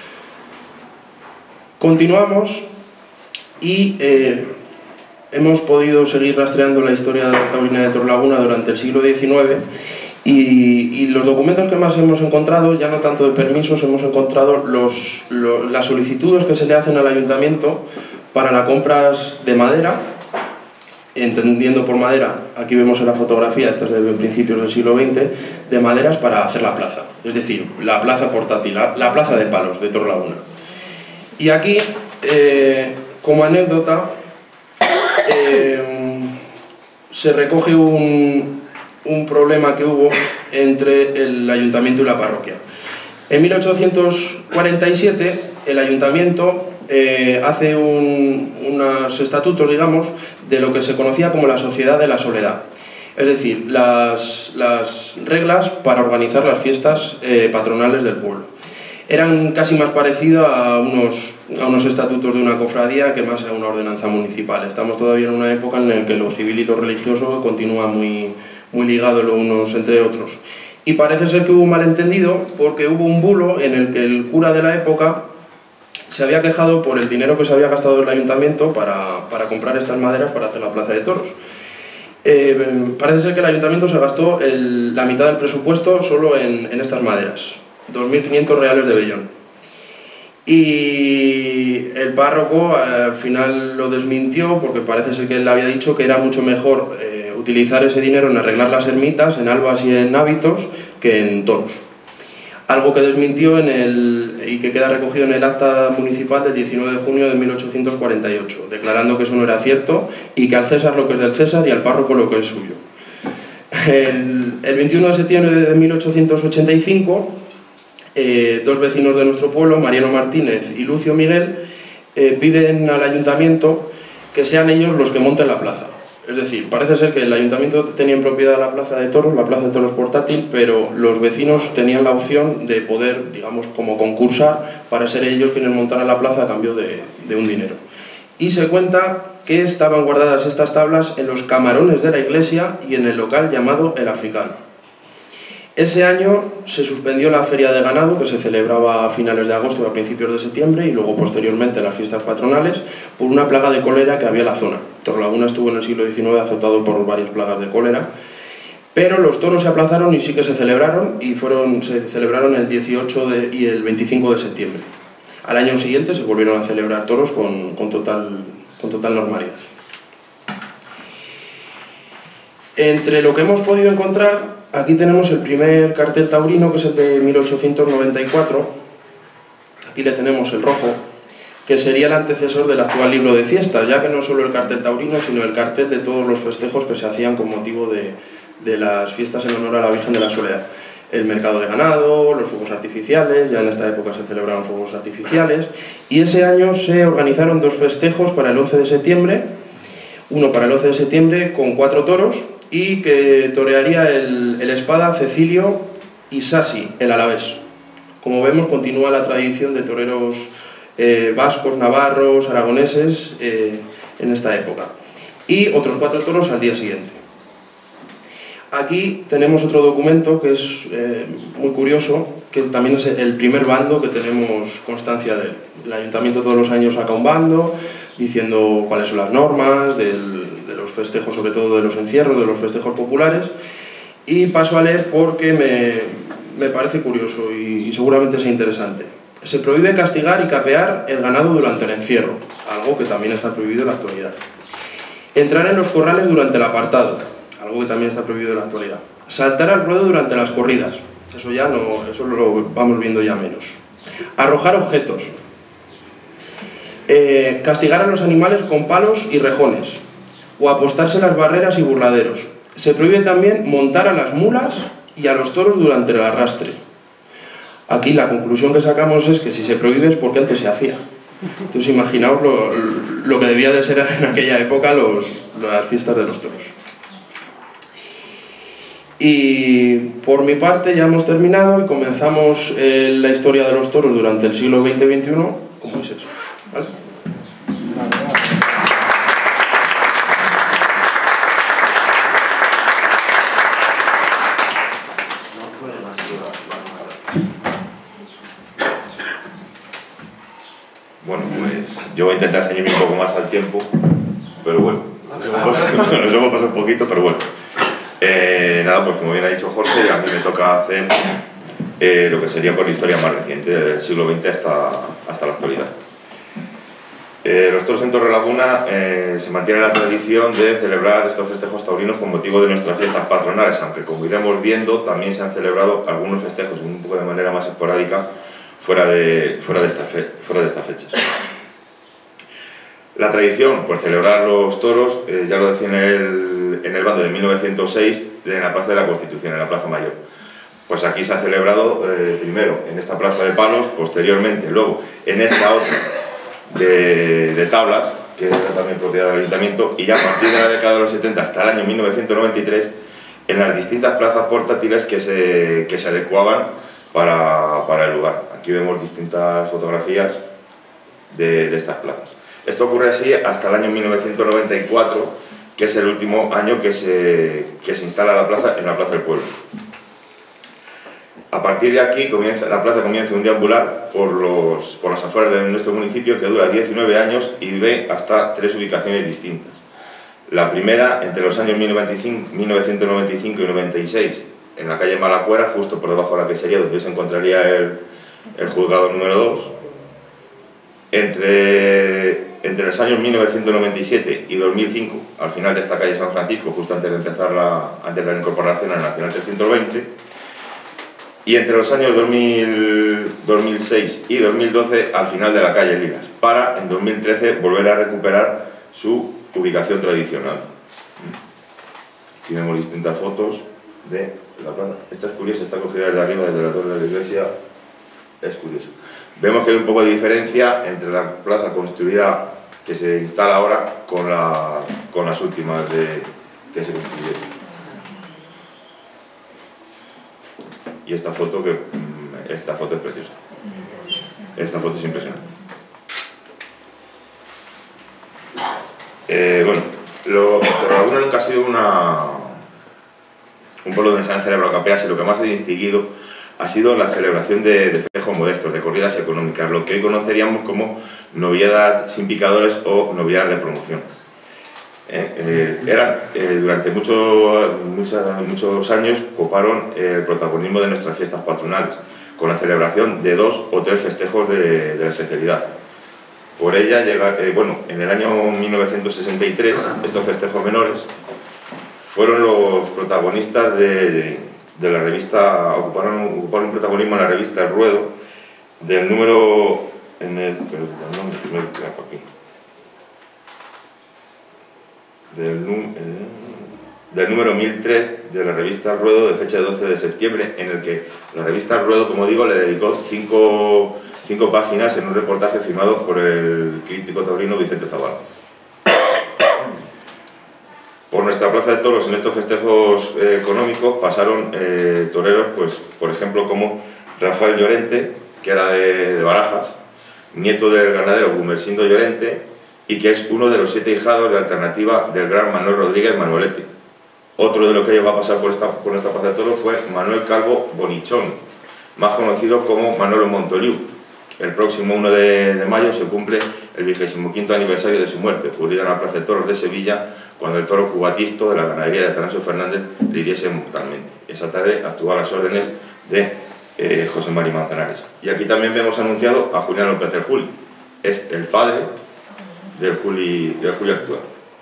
Continuamos y eh, hemos podido seguir rastreando la historia taurina de Torrelaguna durante el siglo diecinueve. Y, y los documentos que más hemos encontrado, ya no tanto de permisos, hemos encontrado los, los, las solicitudes que se le hacen al ayuntamiento para las compras de madera, entendiendo por madera, aquí vemos en la fotografía, esta es de principios del siglo veinte, de maderas para hacer la plaza, es decir, la plaza portátil, la, la plaza de palos de Torrelaguna. Y aquí, eh, como anécdota, eh, se recoge un... un problema que hubo entre el ayuntamiento y la parroquia. En mil ochocientos cuarenta y siete el ayuntamiento eh, hace un, unos estatutos, digamos, de lo que se conocía como la Sociedad de la Soledad. Es decir, las, las reglas para organizar las fiestas eh, patronales del pueblo. Eran casi más parecidas a unos, a unos estatutos de una cofradía que más a una ordenanza municipal. Estamos todavía en una época en la que lo civil y lo religioso continúa muy, muy ligado los unos entre otros. Y parece ser que hubo un malentendido porque hubo un bulo en el que el cura de la época se había quejado por el dinero que se había gastado el ayuntamiento para, para comprar estas maderas para hacer la plaza de toros. Eh, parece ser que el ayuntamiento se gastó el, la mitad del presupuesto solo en, en estas maderas, dos mil quinientos reales de vellón. Y el párroco al final lo desmintió porque parece ser que él le había dicho que era mucho mejor eh, utilizar ese dinero en arreglar las ermitas, en albas y en hábitos, que en toros. Algo que desmintió en el, y que queda recogido en el acta municipal del diecinueve de junio de mil ochocientos cuarenta y ocho, declarando que eso no era cierto y que al César lo que es del César y al párroco lo que es suyo. El, el veintiuno de septiembre de mil ochocientos ochenta y cinco, eh, dos vecinos de nuestro pueblo, Mariano Martínez y Lucio Miguel, eh, piden al ayuntamiento que sean ellos los que monten la plaza. Es decir, parece ser que el ayuntamiento tenía en propiedad la plaza de toros, la plaza de toros portátil, pero los vecinos tenían la opción de poder, digamos, como concursar para ser ellos quienes montaran la plaza a cambio de, de un dinero. Y se cuenta que estaban guardadas estas tablas en los camarones de la iglesia y en el local llamado El Africano. Ese año se suspendió la feria de ganado, que se celebraba a finales de agosto y a principios de septiembre, y luego posteriormente las fiestas patronales, por una plaga de cólera que había en la zona. Torrelaguna estuvo en el siglo diecinueve azotado por varias plagas de cólera, pero los toros se aplazaron y sí que se celebraron, y fueron, se celebraron el dieciocho de, y el veinticinco de septiembre. Al año siguiente se volvieron a celebrar toros con, con, total, con total normalidad. Entre lo que hemos podido encontrar, aquí tenemos el primer cartel taurino, que es el de mil ochocientos noventa y cuatro. Aquí le tenemos el rojo, que sería el antecesor del actual libro de fiestas, ya que no solo el cartel taurino, sino el cartel de todos los festejos que se hacían con motivo de, de las fiestas en honor a la Virgen de la Soledad. El mercado de ganado, los fuegos artificiales, ya en esta época se celebraban fuegos artificiales, y ese año se organizaron dos festejos para el once de septiembre, uno para el once de septiembre con cuatro toros, y que torearía el, el espada Cecilio Isasi, el alavés. Como vemos, continúa la tradición de toreros eh, vascos, navarros, aragoneses eh, en esta época. Y otros cuatro toros al día siguiente. Aquí tenemos otro documento que es eh, muy curioso, que también es el primer bando que tenemos constancia de él. El ayuntamiento todos los años saca un bando diciendo cuáles son las normas del, de los festejos, sobre todo de los encierros, de los festejos populares, y paso a leer porque me, me parece curioso y, y seguramente sea interesante. Se prohíbe castigar y capear el ganado durante el encierro, algo que también está prohibido en la actualidad. Entrar en los corrales durante el apartado, algo que también está prohibido en la actualidad. Saltar al ruedo durante las corridas, eso ya no, eso lo vamos viendo ya menos. Arrojar objetos. Eh, castigar a los animales con palos y rejones, o apostarse en las barreras y burladeros. Se prohíbe también montar a las mulas y a los toros durante el arrastre. Aquí la conclusión que sacamos es que si se prohíbe es porque antes se hacía. Entonces imaginaos lo, lo que debía de ser en aquella época los, las fiestas de los toros. Y por mi parte ya hemos terminado y comenzamos eh, la historia de los toros durante el siglo veinte veintiuno, como es eso. ¿Vale? Bueno, pues yo voy a intentar ceñirme un poco más al tiempo, pero bueno, nos hemos pasado un poquito, pero bueno. Eh, nada, pues como bien ha dicho Jorge, a mí me toca hacer eh, lo que sería por la historia más reciente, del siglo veinte hasta, hasta la actualidad. Eh, los toros en Torrelaguna eh, se mantiene la tradición de celebrar estos festejos taurinos con motivo de nuestras fiestas patronales, aunque como iremos viendo también se han celebrado algunos festejos un poco de manera más esporádica fuera de, fuera de, esta fe, fuera de estas fechas. La tradición por celebrar los toros, eh, ya lo decía en el, en el bando de mil novecientos seis, en la Plaza de la Constitución, en la Plaza Mayor. Pues aquí se ha celebrado eh, primero en esta Plaza de Palos, posteriormente luego en esta otra de, de tablas, que era también propiedad del ayuntamiento, y ya a partir de la década de los setenta hasta el año mil novecientos noventa y tres, en las distintas plazas portátiles que se, que se adecuaban para, para el lugar. Aquí vemos distintas fotografías de, de estas plazas. Esto ocurre así hasta el año mil novecientos noventa y cuatro, que es el último año que se, que se instala la plaza en la Plaza del Pueblo. A partir de aquí comienza, la plaza comienza un deambular por, los, por las afueras de nuestro municipio que dura diecinueve años y ve hasta tres ubicaciones distintas. La primera entre los años mil novecientos noventa y cinco y noventa y seis, en la calle Malacuera, justo por debajo de la quesería, donde se encontraría el, el juzgado número dos. Entre, entre los años mil novecientos noventa y siete y dos mil cinco, al final de esta calle San Francisco, justo antes de empezar la, antes de la incorporación a la Nacional trescientos veinte, y entre los años dos mil, dos mil seis y dos mil doce, al final de la calle Lilas, para en dos mil trece volver a recuperar su ubicación tradicional. Aquí vemos distintas fotos de la plaza. Esta es curiosa, está cogida desde arriba, desde la torre de la iglesia, es curioso. Vemos que hay un poco de diferencia entre la plaza construida que se instala ahora con, la, con las últimas de, que se construyeron. Y esta foto, que, esta foto es preciosa. Esta foto es impresionante. Eh, bueno, lo, Torrelaguna nunca ha sido una, un pueblo donde se han celebrado capeas y lo que más ha distinguido ha sido la celebración de, de festejos modestos, de corridas económicas, lo que hoy conoceríamos como novilladas sin picadores o novilladas de promoción. Eh, eh, eran, eh, durante mucho, mucha, muchos años coparon el protagonismo de nuestras fiestas patronales, con la celebración de dos o tres festejos de, de la especialidad. Por ella, llega, eh, bueno, en el año mil novecientos sesenta y tres, estos festejos menores fueron los protagonistas de, de, de la revista, ocuparon, ocuparon un protagonismo en la revista El Ruedo, del número, en el, perdón, no, no, aquí, del, del número mil tres de la revista El Ruedo, de fecha de doce de septiembre, en el que la revista El Ruedo, como digo, le dedicó cinco, cinco páginas en un reportaje firmado por el crítico taurino Vicente Zavala. Por nuestra plaza de toros, en estos festejos eh, económicos, pasaron eh, toreros, pues, por ejemplo, como Rafael Llorente, que era de, de Barajas, nieto del ganadero Gumersindo Llorente, y que es uno de los siete hijados de alternativa del gran Manuel Rodríguez Manueletti. Otro de los que llegó a pasar por esta, por nuestra plaza de toros fue Manuel Calvo Bonichón, más conocido como Manolo Montoliu. El próximo uno de, de mayo se cumple el vigésimo quinto aniversario de su muerte, ocurrida en la plaza de toros de Sevilla, cuando el toro cubatisto de la ganadería de Atanasio Fernández le hiriese mortalmente. Esa tarde actuó a las órdenes de eh, José Mari Manzanares. Y aquí también vemos anunciado a Julián López del Juli. Es el padre del Juli, del Juli actual.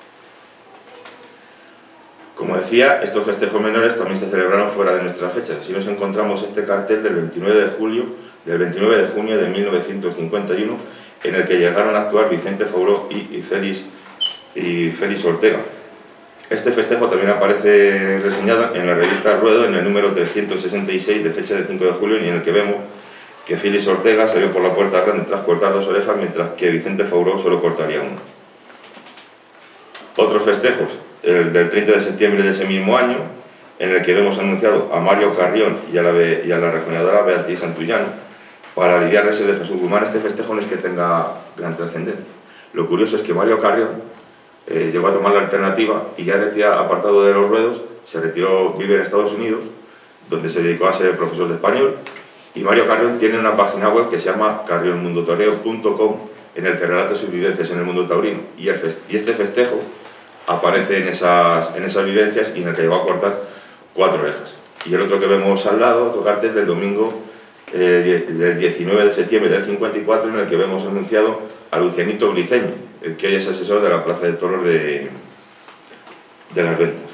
Como decía, estos festejos menores también se celebraron fuera de nuestras fechas. Así nos encontramos este cartel del veintinueve de julio, del veintinueve de junio de mil novecientos cincuenta y uno, en el que llegaron a actuar Vicente Fauró y, y, Félix, y Félix Ortega. Este festejo también aparece reseñado en la revista Ruedo en el número trescientos sesenta y seis de fecha de cinco de julio, y en el que vemos que Félix Ortega salió por la puerta grande tras cortar dos orejas, mientras que Vicente Fauró solo cortaría una. Otros festejos, el del treinta de septiembre de ese mismo año, en el que vemos anunciado a Mario Carrión y a la, y a la rejoneadora Beatriz Santullano para lidiar ese de Jesús Guzmán. Este festejo no es que tenga gran trascendencia. Lo curioso es que Mario Carrión eh, llegó a tomar la alternativa y ya retirado, apartado de los ruedos, se retiró, vive en Estados Unidos, donde se dedicó a ser profesor de español. Y Mario Carrión tiene una página web que se llama carrion mundo toreo punto com, en el que relata sus vivencias en el mundo taurino. Y, el fest y este festejo aparece en esas, en esas vivencias, y en el que llegó a cortar cuatro orejas. Y el otro que vemos al lado, otro cartel del domingo eh, del diecinueve de septiembre del cincuenta y cuatro, en el que vemos anunciado a Lucianito Briceño, el que hoy es asesor de la Plaza de Toros de, de las Ventas.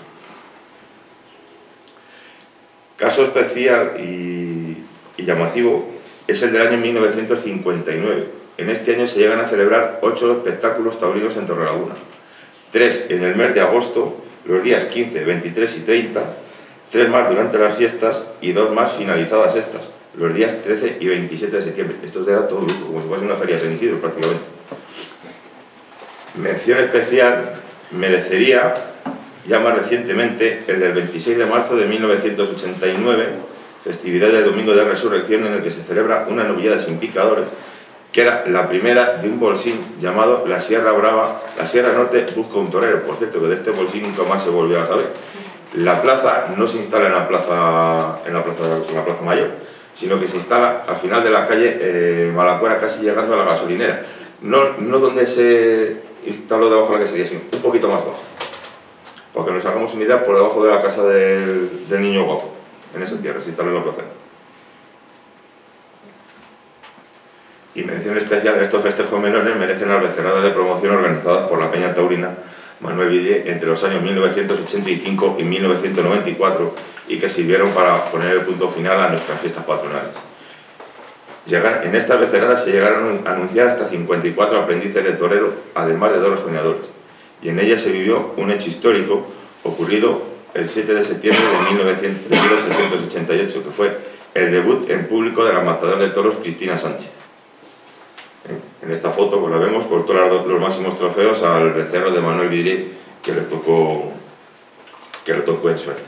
Caso especial y, y llamativo es el del año mil novecientos cincuenta y nueve. En este año se llegan a celebrar ocho espectáculos taurinos en Torrelaguna. Tres en el mes de agosto, los días quince, veintitrés y treinta, tres más durante las fiestas y dos más finalizadas estas, los días trece y veintisiete de septiembre. Esto era todo lujo, como si fuese una feria de San Isidro prácticamente. Mención especial merecería ya más recientemente el del veintiséis de marzo de mil novecientos ochenta y nueve, festividad del Domingo de Resurrección, en el que se celebra una novillada sin picadores, que era la primera de un bolsín llamado La Sierra Brava. La Sierra Norte busca un torero. Por cierto, que de este bolsín nunca más se volvió a saber. La plaza no se instala en la plaza, en la plaza, en la plaza mayor, sino que se instala al final de la calle eh, Malacuera, casi llegando a la gasolinera. No, no donde se instaló debajo de la quesería, sino un poquito más bajo. Para que nos hagamos una idea, por debajo de la casa del, del Niño Guapo, en esa tierra, se instaló en la plaza. Y mención especial a estos festejos menores merecen las beceradas de promoción organizadas por la Peña Taurina Manuel Vidrié entre los años mil novecientos ochenta y cinco y mil novecientos noventa y cuatro, y que sirvieron para poner el punto final a nuestras fiestas patronales. Llegan, en estas beceradas se llegaron a anunciar hasta cincuenta y cuatro aprendices de torero, además de dos rejoneadores, y en ellas se vivió un hecho histórico ocurrido el siete de septiembre de mil ochocientos ochenta y ocho, que fue el debut en público de la matadora de toros Cristina Sánchez. En esta foto, pues la vemos, cortó los máximos trofeos al becerro de Manuel Vidrié, que le tocó, que le tocó en suerte.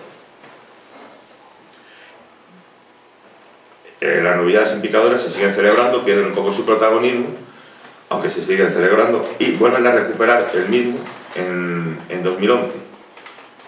Eh, las novedades sin picadores se siguen celebrando, pierden un poco su protagonismo, aunque se siguen celebrando, y vuelven a recuperar el mismo en, en dos mil once.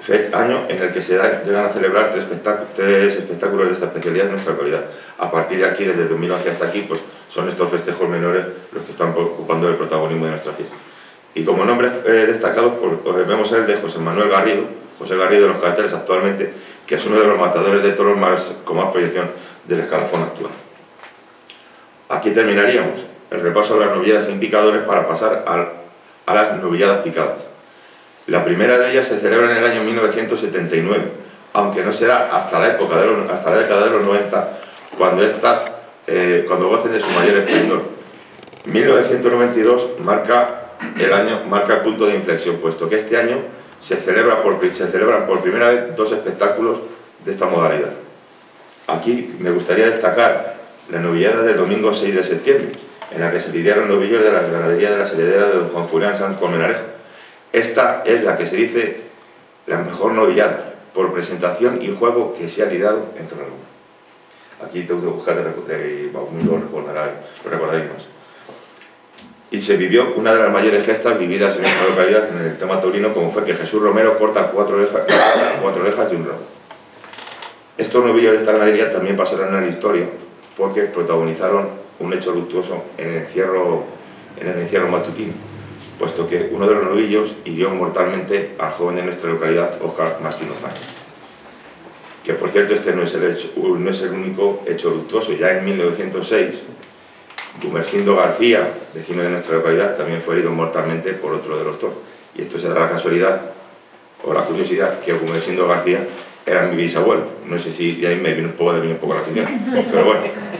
año en el que se da, llegan a celebrar tres, espectáculos, tres espectáculos de esta especialidad en nuestra localidad. A partir de aquí, desde dos mil once hasta aquí, pues son estos festejos menores los que están ocupando el protagonismo de nuestra fiesta. Y como nombres eh, destacados, pues, vemos el de José Manuel Garrido, José Garrido en los carteles actualmente, que es uno de los matadores de toros más, con más proyección del escalafón actual. Aquí terminaríamos el repaso de las novilladas sin picadores para pasar a, a las novilladas picadas. La primera de ellas se celebra en el año mil novecientos setenta y nueve, aunque no será hasta la, época de los, hasta la década de los noventa cuando estas eh, cuando gocen de su mayor esplendor. mil novecientos noventa y dos marca el, año, marca el punto de inflexión, puesto que este año se, celebra por, se celebran por primera vez dos espectáculos de esta modalidad. Aquí me gustaría destacar la novillada del domingo seis de septiembre, en la que se lidiaron novillos de la ganadería de las herederas de don Juan Julián Sanz Colmenarejo. Esta es la que se dice la mejor novillada, por presentación y juego que se ha lidiado en Torrelaguna. Aquí tengo que buscar, y lo recordaréis, lo recordaréis más. Y se vivió una de las mayores gestas vividas en esta localidad en el tema taurino, como fue que Jesús Romero corta cuatro orejas, cuatro orejas y un rabo. Estos novillos de esta ganadería también pasarán a la historia, porque protagonizaron un hecho luctuoso en el encierro, en el encierro matutino, puesto que uno de los novillos hirió mortalmente al joven de nuestra localidad, Óscar Martín Ozán. Que por cierto, este no es, el hecho, no es el único hecho luctuoso. Ya en mil novecientos seis, Gumersindo García, vecino de nuestra localidad, también fue herido mortalmente por otro de los toros. Y esto se da la casualidad, o la curiosidad, que Gumersindo García era mi bisabuelo. No sé si de ahí me vino un poco, de vino un poco la afición, pero bueno.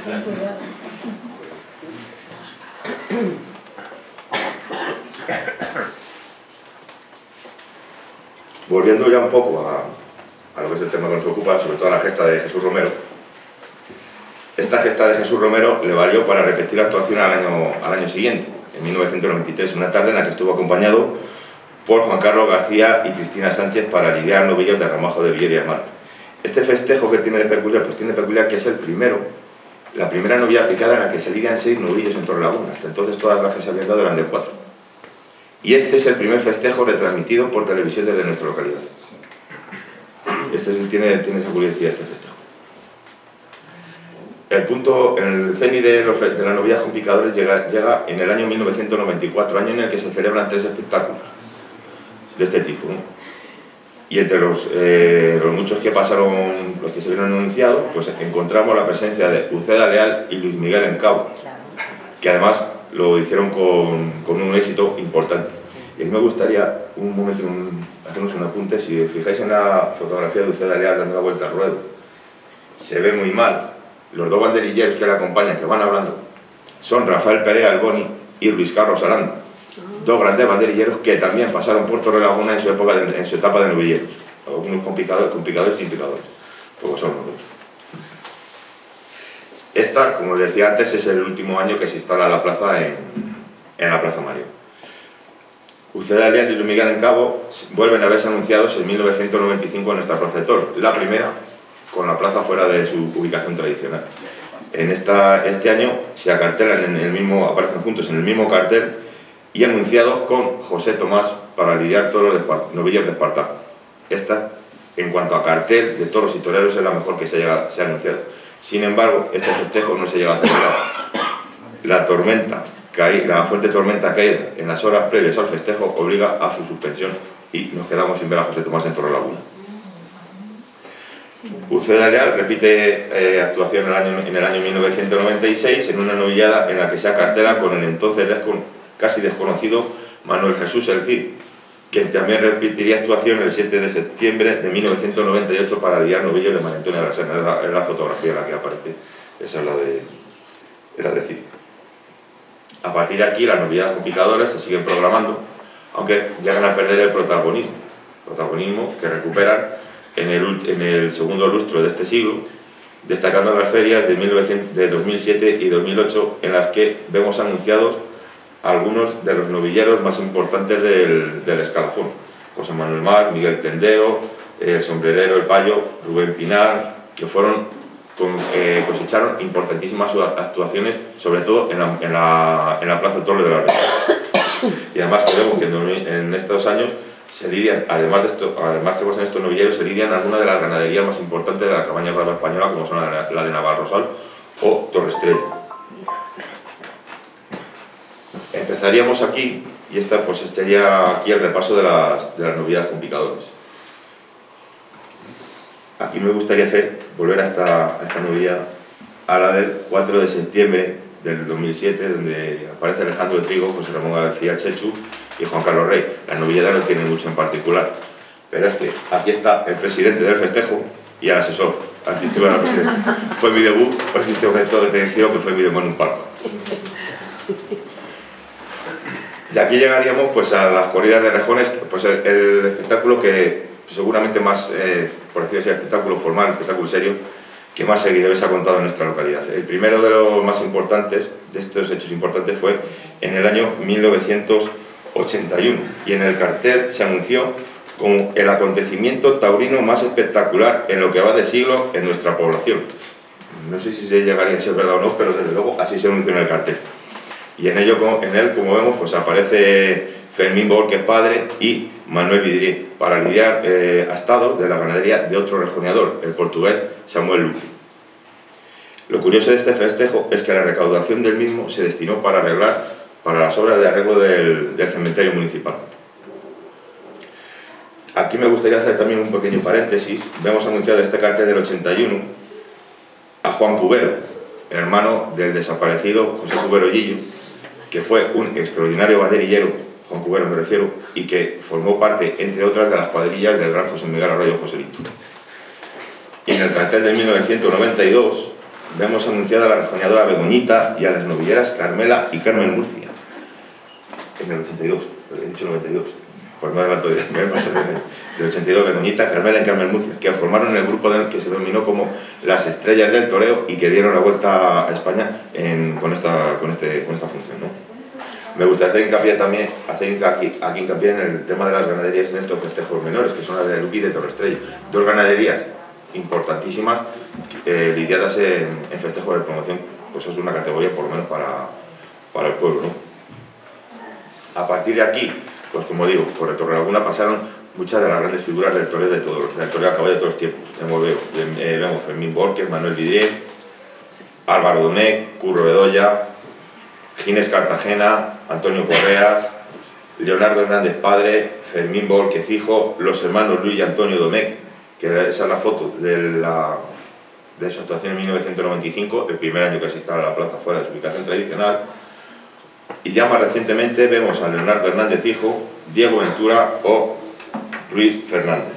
Volviendo ya un poco a, a lo que es el tema que nos ocupa, sobre todo a la gesta de Jesús Romero. Esta gesta de Jesús Romero le valió para repetir la actuación al año, al año siguiente, en mil novecientos noventa y tres, una tarde en la que estuvo acompañado por Juan Carlos García y Cristina Sánchez para lidiar novillos de Ramajo de Villar y Hermano. Este festejo que tiene de peculiar, pues tiene de peculiar que es el primero, la primera novillada picada en la que se lidian seis novillos en Torrelaguna. Hasta entonces todas las que se habían dado eran de cuatro. Y este es el primer festejo retransmitido por televisión desde nuestra localidad. Este tiene, tiene esa curiosidad, este festejo. El punto, el cenit de, de las novilladas con picadores llega, llega en el año mil novecientos noventa y cuatro, año en el que se celebran tres espectáculos de este tipo, ¿no? Y entre los, eh, los muchos que pasaron, los que se vieron anunciados, pues encontramos la presencia de Uceda Leal y Luis Miguel Encabo, que además lo hicieron con, con un éxito importante. Y a mí me gustaría un momento un, hacernos un apunte. Si os fijáis en la fotografía de Uceda Leal dando la vuelta al ruedo, se ve muy mal. Los dos banderilleros que le acompañan, que van hablando, son Rafael Perea Alboni y Luis Carlos Aranda, dos grandes banderilleros que también pasaron por Torrelaguna en su, época de, en su etapa de novilleros, algunos con picadores, con picadores y sin picadores, pues son los dos. Esta, como decía antes, es el último año que se instala la plaza en, en la Plaza Mayor. Uceda Leal y Luis Miguel Encabo vuelven a verse anunciados en mil novecientos noventa y cinco en nuestra Plaza de Toros, la primera con la plaza fuera de su ubicación tradicional. En esta, este año se acartelan en el mismo, aparecen juntos en el mismo cartel y anunciados con José Tomás para lidiar toros de novillos de Espartaco. Esta, en cuanto a cartel de toros y toreros, es la mejor que se, llega, se ha anunciado. Sin embargo, este festejo no se llega a celebrar. La tormenta, la fuerte tormenta caída en las horas previas al festejo obliga a su suspensión y nos quedamos sin ver a José Tomás en Torrelaguna. Uceda Leal repite eh, actuación en el, año, en el año mil novecientos noventa y seis en una novillada en la que se acartela con el entonces descon, casi desconocido Manuel Jesús El Cid, quien también repetiría actuación el siete de septiembre de mil novecientos noventa y ocho para lidiar novillos de María Antonia de la Serna. Es la, es la fotografía en la que aparece, esa es la de, es la de Cid. A partir de aquí las novilladas con picadores se siguen programando, aunque llegan a perder el protagonismo, protagonismo que recuperan En el, en el segundo lustro de este siglo, destacando las ferias de, mil novecientos, de dos mil siete y dos mil ocho, en las que vemos anunciados algunos de los novilleros más importantes del, del escalafón: José Manuel Mar, Miguel Tendero, el sombrerero El Payo, Rubén Pinar, que fueron con, eh, cosecharon importantísimas actuaciones, sobre todo en la, en la, en la Plaza Torre de la Reina. Y además que vemos que en, en estos años se lidian, además de esto, además que pasan estos novilleros, se lidian algunas de las ganaderías más importantes de la cabaña brava española, como son la, la de Navarrosal o Torrestrella. Empezaríamos aquí, y esta pues sería aquí el repaso de las, de las novedades con picadores. Aquí me gustaría hacer, volver a esta, a esta novedad, a la del cuatro de septiembre del dos mil siete, donde aparece Alejandro de Trigo, José Ramón García Chechu y Juan Carlos Rey. La novedad no tiene mucho en particular, pero es que aquí está el presidente del festejo y el asesor artístico de la presidencia. Fue mi debut, pues este momento que te decía que fue mi debut en un palco. De aquí llegaríamos pues a las corridas de rejones, pues el, el espectáculo que seguramente más, eh, por decirlo así, el espectáculo formal, el espectáculo serio, que más seguidores ha contado en nuestra localidad. El primero de los más importantes, de estos hechos importantes, fue en el año mil novecientos ochenta y uno, y en el cartel se anunció como el acontecimiento taurino más espectacular en lo que va de siglo en nuestra población. No sé si se llegaría a ser verdad o no, pero desde luego así se anunció en el cartel. Y en, ello, en él, como vemos, pues aparece Fermín Borques padre y Manuel Vidrié, para lidiar eh, astados de la ganadería de otro rejoneador, el portugués Samuel Luque. Lo curioso de este festejo es que la recaudación del mismo se destinó para arreglar para las obras de arreglo del, del cementerio municipal. Aquí me gustaría hacer también un pequeño paréntesis. Vemos anunciado este cartel del ochenta y uno a Juan Cubero, hermano del desaparecido José Cubero Lillo, que fue un extraordinario banderillero, Juan Cubero me refiero, y que formó parte, entre otras, de las cuadrillas del gran José Miguel Arroyo Joselito. Y en el cartel de mil novecientos noventa y dos vemos anunciada a la rejoneadora Begoñita y a las novilleras Carmela y Carmen Murcia. En el ochenta y dos, he dicho noventa y dos, pues me adelanto, me he pasado del ochenta y dos, Begoñita, Carmela y Carmen Murcia, que formaron el grupo del que se denominó como las Estrellas del Toreo y que dieron la vuelta a España en, con, esta, con, este, con esta función, ¿no? Me gustaría hacer hincapié también, hacer aquí, aquí hincapié en el tema de las ganaderías en estos festejos menores, que son las de Luque y de Torrestrella. Dos ganaderías importantísimas, eh, lidiadas en, en festejos de promoción, pues es una categoría por lo menos para, para el pueblo, ¿no? A partir de aquí, pues como digo, por el Torrelaguna pasaron muchas de las grandes figuras del toreo de todos, del toreo a caballo de todos los tiempos. Vemos, eh, vemos Fermín Borques, Manuel Vidrié, Álvaro Domecq, Curro Bedoya, Ginés Cartagena, Antonio Correas, Leonardo Hernández padre, Fermín Borques hijo, los hermanos Luis y Antonio Domecq, que esa es la foto de, la, de su actuación en mil novecientos noventa y cinco, el primer año que se instala la plaza fuera de su ubicación tradicional. Y ya más recientemente vemos a Leonardo Hernández hijo, Diego Ventura o Ruiz Fernández.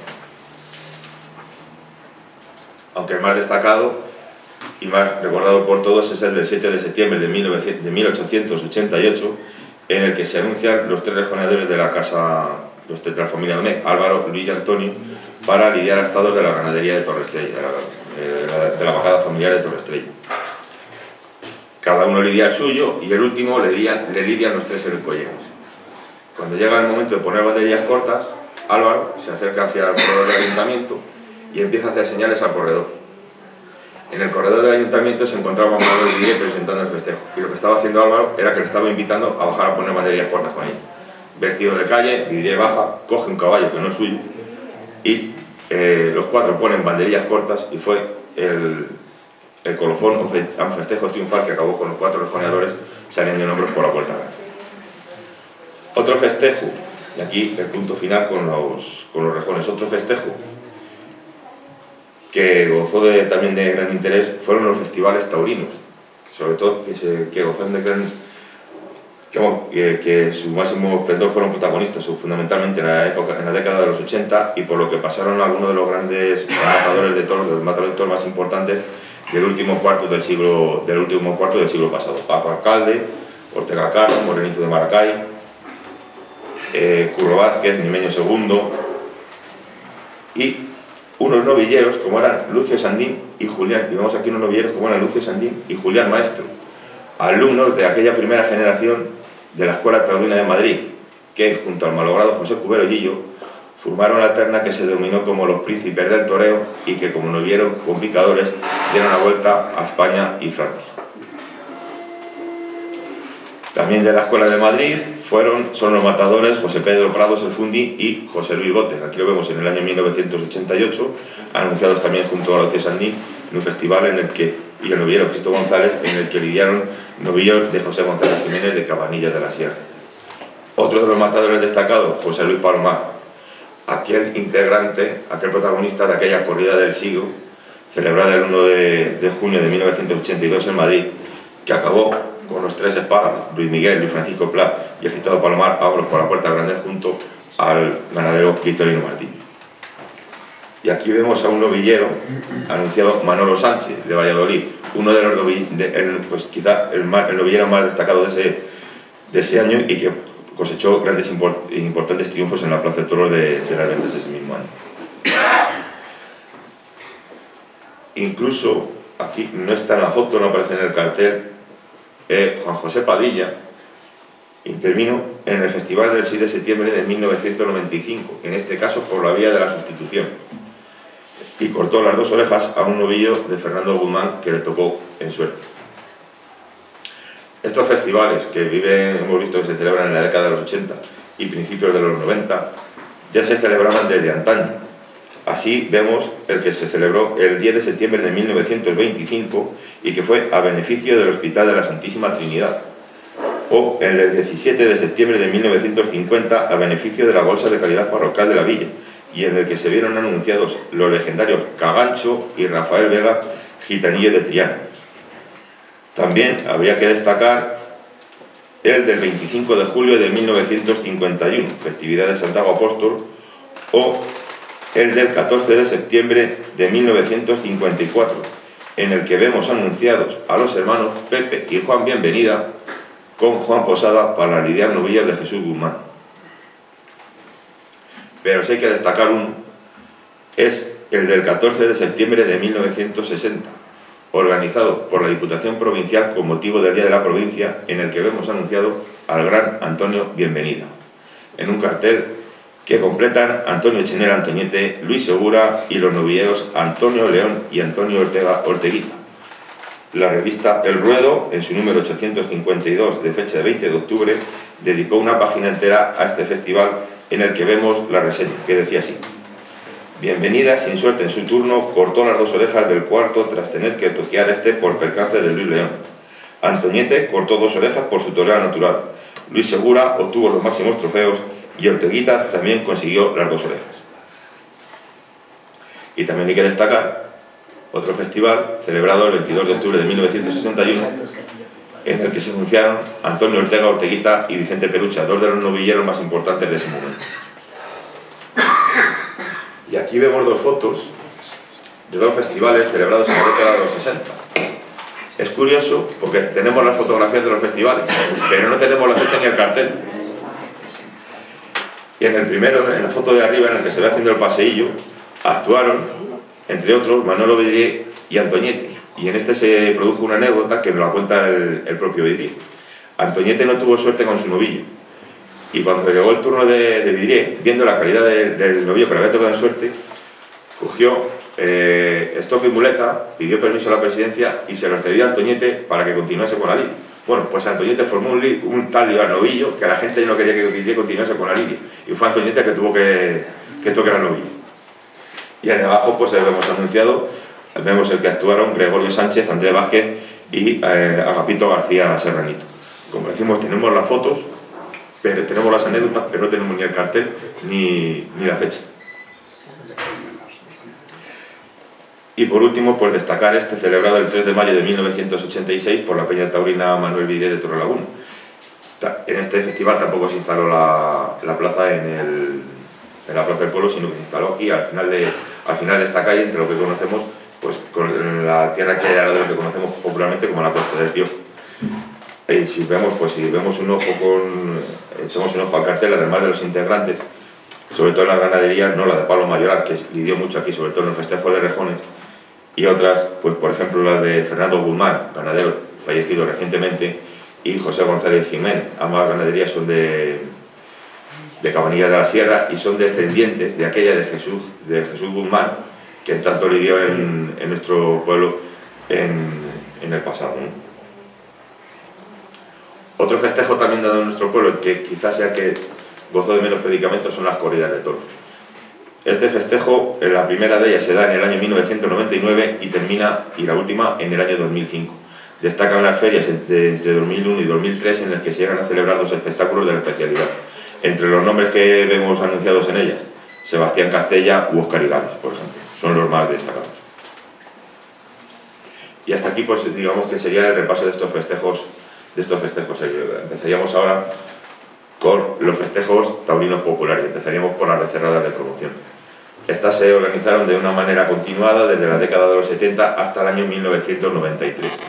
Aunque el más destacado y más recordado por todos es el del siete de septiembre de mil ochocientos ochenta y ocho, en el que se anuncian los tres rejoneadores de la casa, los de la familia Domecq, Álvaro, Luis y Antonio, para lidiar astados de la ganadería de Torrestrella, de la, de la vacada familiar de Torrestrella. Cada uno lidia el suyo y el último le lidian, le lidian los tres ericolleros. Cuando llega el momento de poner banderillas cortas, Álvaro se acerca hacia el corredor del ayuntamiento y empieza a hacer señales al corredor. En el corredor del ayuntamiento se encontraba Manuel Vidrié presentando el festejo, y lo que estaba haciendo Álvaro era que le estaba invitando a bajar a poner banderillas cortas con él. Vestido de calle, Vidrié baja, coge un caballo que no es suyo y eh, los cuatro ponen banderillas cortas y fue el, el colofón a un festejo triunfal que acabó con los cuatro rejoneadores saliendo en hombros por la puerta grande. Otro festejo, y aquí el punto final con los, con los rejones, otro festejo que gozó de, también de gran interés fueron los festivales taurinos, sobre todo que, se, que gozaron de gran... Que, bueno, que, que su máximo esplendor fueron protagonistas fundamentalmente en la, época, en la década de los ochenta, y por lo que pasaron algunos de los grandes matadores de toros, de los matadores de toros más importantes del último cuarto del siglo, del último cuarto del siglo pasado. Paco Alcalde, Ortega Caro, Morenito de Maracay, eh, Curro Vázquez, Nimeño segundo, y unos novilleros como eran Lucio Sandín y Julián, y vemos aquí unos novilleros como eran Lucio Sandín y Julián Maestro, alumnos de aquella primera generación de la Escuela Taurina de Madrid, que junto al malogrado José Cubero Lillo formaron la terna que se denominó como los príncipes del toreo y que, como novilleros con picadores, dieron la vuelta a España y Francia. También de la Escuela de Madrid fueron, son los matadores José Pedro Prados el Fundi y José Luis Botes. Aquí lo vemos en el año mil novecientos ochenta y ocho, anunciados también junto a Alocio Sanní en un festival en el que, y el novillero Cristo González, en el que lidiaron novillos de José González Jiménez de Cabanillas de la Sierra. Otro de los matadores destacados, José Luis Palomar, aquel integrante, aquel protagonista de aquella corrida del siglo, celebrada el uno de junio de mil novecientos ochenta y dos en Madrid, que acabó con los tres espadas, Luis Miguel, Luis Francisco Pla y el citado Palomar, abros por la Puerta Grande junto al ganadero Victorino Martín. Y aquí vemos a un novillero anunciado, Manolo Sánchez, de Valladolid, uno de los novilleros, pues quizá el, el novillero más destacado de ese, de ese año, y que cosechó grandes import, importantes triunfos en la Plaza de Toros de, de las Ventas ese mismo año. Incluso, aquí no está en la foto, no aparece en el cartel, eh, Juan José Padilla intervino en el Festival del seis de septiembre de mil novecientos noventa y cinco, en este caso por la vía de la sustitución, y cortó las dos orejas a un novillo de Fernando Guzmán que le tocó en suerte. Estos festivales que viven, hemos visto que se celebran en la década de los ochenta y principios de los noventa, ya se celebraban desde antaño. Así vemos el que se celebró el diez de septiembre de mil novecientos veinticinco y que fue a beneficio del Hospital de la Santísima Trinidad, o el del diecisiete de septiembre de mil novecientos cincuenta a beneficio de la Bolsa de Caridad Parroquial de la Villa, y en el que se vieron anunciados los legendarios Cagancho y Rafael Vega, gitanillo de Triana. También habría que destacar el del veinticinco de julio de mil novecientos cincuenta y uno, festividad de Santiago Apóstol, o el del catorce de septiembre de mil novecientos cincuenta y cuatro, en el que vemos anunciados a los hermanos Pepe y Juan Bienvenida con Juan Posada para lidiar novillas de Jesús Guzmán. Pero si hay que destacar uno, es el del catorce de septiembre de mil novecientos sesenta, organizado por la Diputación Provincial con motivo del Día de la Provincia, en el que vemos anunciado al gran Antonio Bienvenida, en un cartel que completan Antonio Chenel Antoñete, Luis Segura y los novilleros Antonio León y Antonio Ortega Orteguita. La revista El Ruedo, en su número ochocientos cincuenta y dos de fecha de veinte de octubre, dedicó una página entera a este festival, en el que vemos la reseña, que decía así: Bienvenida, sin suerte en su turno, cortó las dos orejas del cuarto tras tener que toquear este por percance de Luis León. Antoñete cortó dos orejas por su toreada natural. Luis Segura obtuvo los máximos trofeos y Orteguita también consiguió las dos orejas. Y también hay que destacar otro festival celebrado el veintidós de octubre de mil novecientos sesenta y uno, en el que se anunciaron Antonio Ortega Orteguita y Vicente Perucha, dos de los novilleros más importantes de ese momento. Y aquí vemos dos fotos de dos festivales celebrados en la década de los sesenta. Es curioso porque tenemos las fotografías de los festivales, pero no tenemos la fecha ni el cartel. Y en el primero, en la foto de arriba, en el que se ve haciendo el paseillo, actuaron, entre otros, Manolo Vidrié y Antoñete. Y en este se produjo una anécdota que nos la cuenta el, el propio Vidrié. Antoñete no tuvo suerte con su novillo. Y cuando llegó el turno de, de Vidrié, viendo la calidad de, del novillo que le había tocado en suerte, cogió eh, estoque y muleta, pidió permiso a la presidencia y se lo cedió a Antoñete para que continuase con la lidia. Bueno, pues Antoñete formó un, li, un tal lío al novillo que la gente no quería que Vidrié continuase con la lidia. Y fue Antoñete que tuvo que, que tocar el novillo. Y ahí abajo pues vemos anunciado, vemos el que actuaron Gregorio Sánchez, Andrés Vázquez y eh, Agapito García Serranito. Como decimos, tenemos las fotos, pero tenemos las anécdotas, pero no tenemos ni el cartel ni, ni la fecha. Y por último, pues destacar este celebrado el tres de mayo de mil novecientos ochenta y seis por la Peña Taurina Manuel Vidrié de Torrelaguna. En este festival tampoco se instaló la, la plaza en, el, en la Plaza del Pueblo, sino que se instaló aquí al final de, al final de esta calle, entre lo que conocemos, pues con la tierra que hay al lado de lo que conocemos popularmente como la Costa del Piojo. Y si vemos, pues si vemos un ojo con, echamos un ojo al cartel, además de los integrantes, sobre todo en las ganaderías, no la de Pablo Mayoral, que lidió mucho aquí, sobre todo en los festejos de rejones, y otras, pues por ejemplo las de Fernando Guzmán, ganadero fallecido recientemente, y José González Jiménez. Ambas ganaderías son de, de Cabanillas de la Sierra y son descendientes de aquella de Jesús, de Jesús Guzmán, que en tanto lidió en, en nuestro pueblo en, en el pasado, ¿no? Otro festejo también dado en nuestro pueblo, que quizás sea que gozó de menos predicamentos, son las corridas de toros. Este festejo, la primera de ellas se da en el año mil novecientos noventa y nueve y termina, y la última, en el año dos mil cinco. Destacan las ferias entre, entre dos mil uno y dos mil tres en las que se llegan a celebrar dos espectáculos de la especialidad. Entre los nombres que vemos anunciados en ellas, Sebastián Castella u Óscar Igales, por ejemplo, son los más destacados. Y hasta aquí, pues digamos que sería el repaso de estos festejos. De estos festejos. Empezaríamos ahora con los festejos taurinos populares. Empezaríamos por las becerradas de promoción. Estas se organizaron de una manera continuada desde la década de los setenta hasta el año mil novecientos noventa y tres.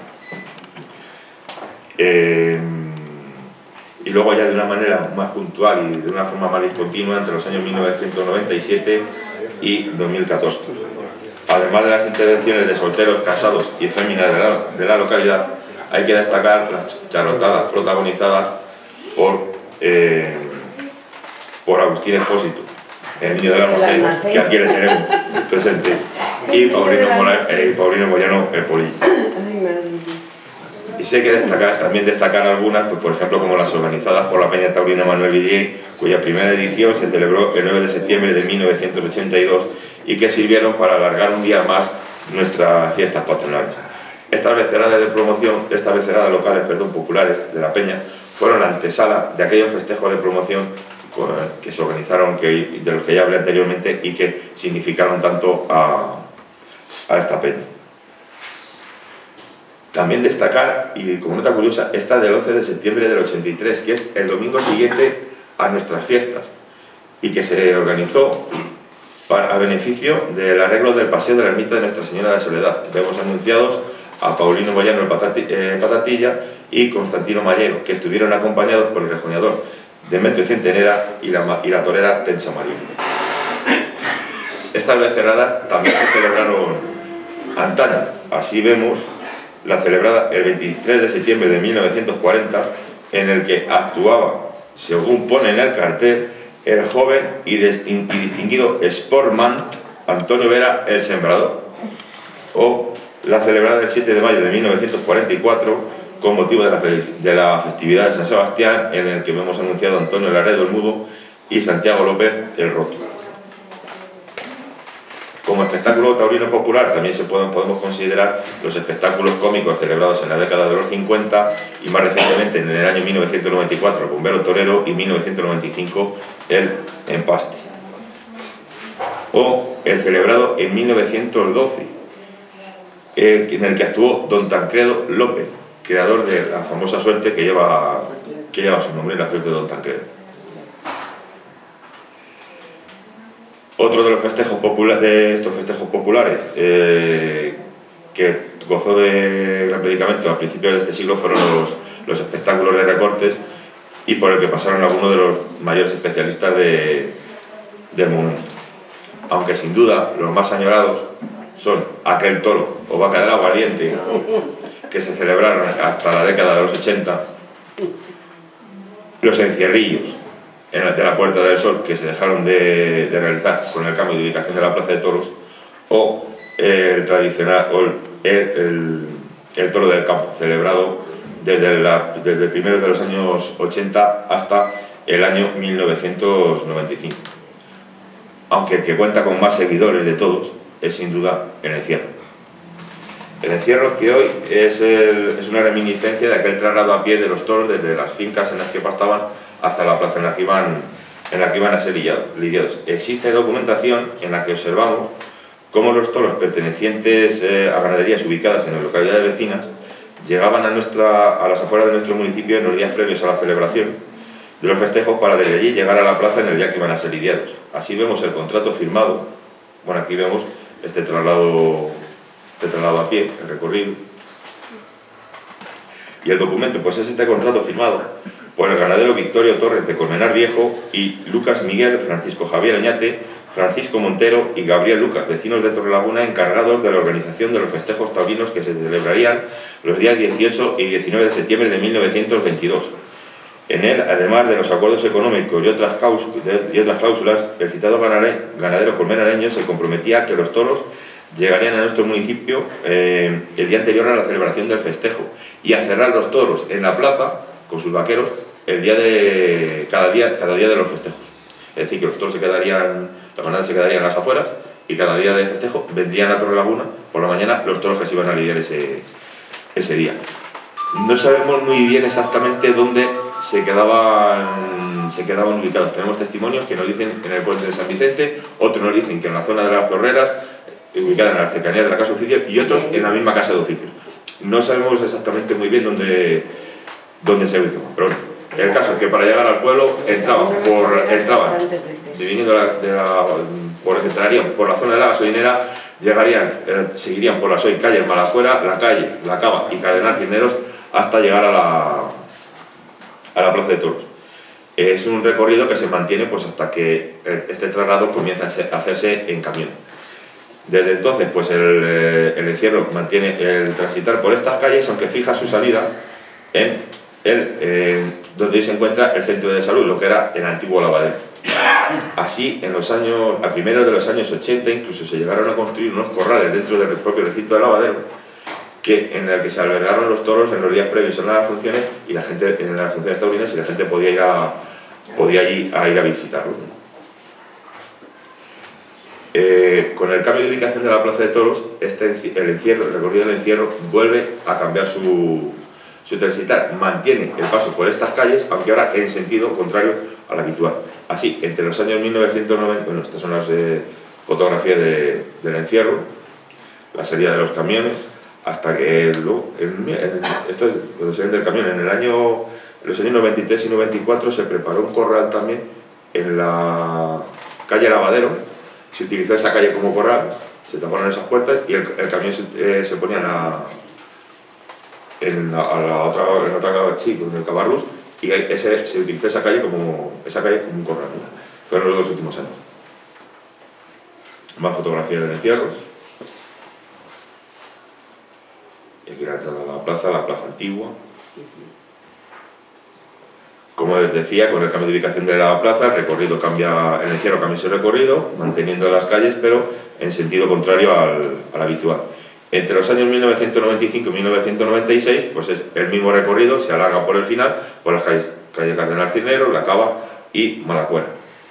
Eh, y luego ya de una manera más puntual y de una forma más discontinua entre los años mil novecientos noventa y siete y dos mil catorce. Además de las intervenciones de solteros, casados y féminas de la, de la localidad, hay que destacar las charlotadas protagonizadas por, eh, por Agustín Expósito, el niño del Almacén, que aquí le tenemos presente, y Paulino, Mola, eh, Paulino Moyano, el Polillo. Y sí hay que destacar, también destacar algunas, pues, por ejemplo, como las organizadas por la Peña Taurina Manuel Villiers, cuya primera edición se celebró el nueve de septiembre de mil novecientos ochenta y dos y que sirvieron para alargar un día más nuestras fiestas patronales. Estas becerradas de promoción, estas becerradas locales, perdón, populares de la Peña, fueron la antesala de aquellos festejos de promoción que se organizaron, que, de los que ya hablé anteriormente, y que significaron tanto a, a esta Peña. También destacar, y como nota curiosa, esta del once de septiembre del ochenta y tres, que es el domingo siguiente a nuestras fiestas, y que se organizó para, a beneficio del arreglo del paseo de la ermita de Nuestra Señora de Soledad. Vemos anunciados a Paulino Moyano el Patati, eh, Patatilla y Constantino Mallero, que estuvieron acompañados por el rejoneador Demetrio Centenera y la, y la torera Tencha María. Estas becerradas también se celebraron antaño. Así vemos la celebrada el veintitrés de septiembre de mil novecientos cuarenta, en el que actuaba, según pone en el cartel, el joven y, y distinguido sportman Antonio Vera el Sembrador, o la celebrada el siete de mayo de mil novecientos cuarenta y cuatro, con motivo de la, de la festividad de San Sebastián, en el que vemos anunciado a Antonio Laredo el Mudo y Santiago López el Roto. Como espectáculo taurino popular también se pueden, podemos considerar los espectáculos cómicos celebrados en la década de los cincuenta y más recientemente en el año mil novecientos noventa y cuatro el Bombero Torero y mil novecientos noventa y cinco el Empaste. O el celebrado en mil novecientos doce, el, en el que actuó don Tancredo López, creador de la famosa suerte que lleva, que lleva su nombre, la suerte de don Tancredo. Otro de los festejos populares, de estos festejos populares, eh, que gozó de gran predicamento a principios de este siglo, fueron los, los espectáculos de recortes, y por el que pasaron algunos de los mayores especialistas de, del momento. Aunque sin duda los más añorados son aquel toro o vaca del aguardiente, que se celebraron hasta la década de los ochenta, los encierrillos en la, de la Puerta del Sol, que se dejaron de, de realizar con el cambio de ubicación de la Plaza de Toros, o el tradicional o el, el, el toro del campo, celebrado desde, la, desde el primero de los años ochenta hasta el año mil novecientos noventa y cinco. Aunque el que cuenta con más seguidores de todos es sin duda el encierro. El encierro, que hoy es, el, es una reminiscencia de aquel traslado a pie de los toros desde las fincas en las que pastaban hasta la plaza en la que iban, en la que iban a ser lidiados. Existe documentación en la que observamos cómo los toros pertenecientes eh, a ganaderías ubicadas en las localidades vecinas llegaban a, nuestra, a las afueras de nuestro municipio en los días previos a la celebración de los festejos para desde allí llegar a la plaza en el día que iban a ser lidiados. Así vemos el contrato firmado. Bueno, aquí vemos este traslado, este traslado a pie, el recorrido. Y el documento, pues es este contrato firmado por el ganadero Victorio Torres de Colmenar Viejo y Lucas Miguel, Francisco Javier Oñate, Francisco Montero y Gabriel Lucas, vecinos de Torrelaguna, encargados de la organización de los festejos taurinos que se celebrarían los días dieciocho y diecinueve de septiembre de mil novecientos veintidós. En él, además de los acuerdos económicos y otras, y otras cláusulas, el citado ganadero colmenareño se comprometía a que los toros llegarían a nuestro municipio eh, el día anterior a la celebración del festejo y a cerrar los toros en la plaza con sus vaqueros el día de, cada, día, cada día de los festejos. Es decir, que los toros se quedarían, la manada se quedarían a las afueras y cada día de festejo vendrían a Torrelaguna por la mañana los toros que se iban a lidiar ese, ese día. No sabemos muy bien exactamente dónde se quedaban, se quedaban ubicados. Tenemos testimonios que nos dicen en el puente de San Vicente, otros nos dicen que en la zona de las Zorreras, ubicada en la cercanía de la casa de oficios, y otros en la misma casa de oficios. No sabemos exactamente muy bien dónde, dónde se ubicaban, pero bueno, el caso es que para llegar al pueblo entraban por, entraban, viniendo de la, de la, por, entrarían por la zona de la gasolinera, llegarían, eh, seguirían por la Soy calle Malafuera, la calle, la Cava y Cardenal Cisneros hasta llegar a la, a la Plaza de Toros. Es un recorrido que se mantiene pues, hasta que este traslado comienza a hacerse en camión. Desde entonces, pues el, el encierro mantiene el transitar por estas calles, aunque fija su salida en el, eh, donde se encuentra el centro de salud, lo que era el antiguo lavadero. Así, en los años, a primeros de los años ochenta, incluso se llegaron a construir unos corrales dentro del propio recinto del lavadero, que, en el que se albergaron los toros en los días previos a las funciones y la gente, en las funciones taurinas, y la gente podía ir a, podía ir a, ir a visitarlos. Eh, con el cambio de ubicación de la Plaza de Toros, este, el encierro, el recorrido del encierro vuelve a cambiar su, su transitar, mantiene el paso por estas calles, aunque ahora en sentido contrario al habitual. Así, entre los años mil novecientos noventa, bueno, estas son las eh, fotografías de, del encierro, la salida de los camiones, hasta que luego, en, en, esto es cuando salen del camión, en el año, en los años noventa y tres y noventa y cuatro se preparó un corral también en la calle Lavadero. Se utilizó esa calle como corral, se taparon esas puertas y el, el camión se, eh, se ponía en la, en la, a la otra, en otra sí, en el Cabarrús, y ese, se utilizó esa calle como, esa calle como un corral, ¿no? Fueron los dos últimos años. Más fotografías del encierro. Y aquí la entrada a la plaza, la plaza antigua. Como les decía, con el cambio de ubicación de la plaza, el recorrido cambia, el encierro cambia su recorrido, manteniendo las calles, pero en sentido contrario al, al habitual. Entre los años mil novecientos noventa y cinco y mil novecientos noventa y seis, pues es el mismo recorrido, se alarga por el final, por las calles, calle Cardenal Cisneros, La Cava y Malacuera.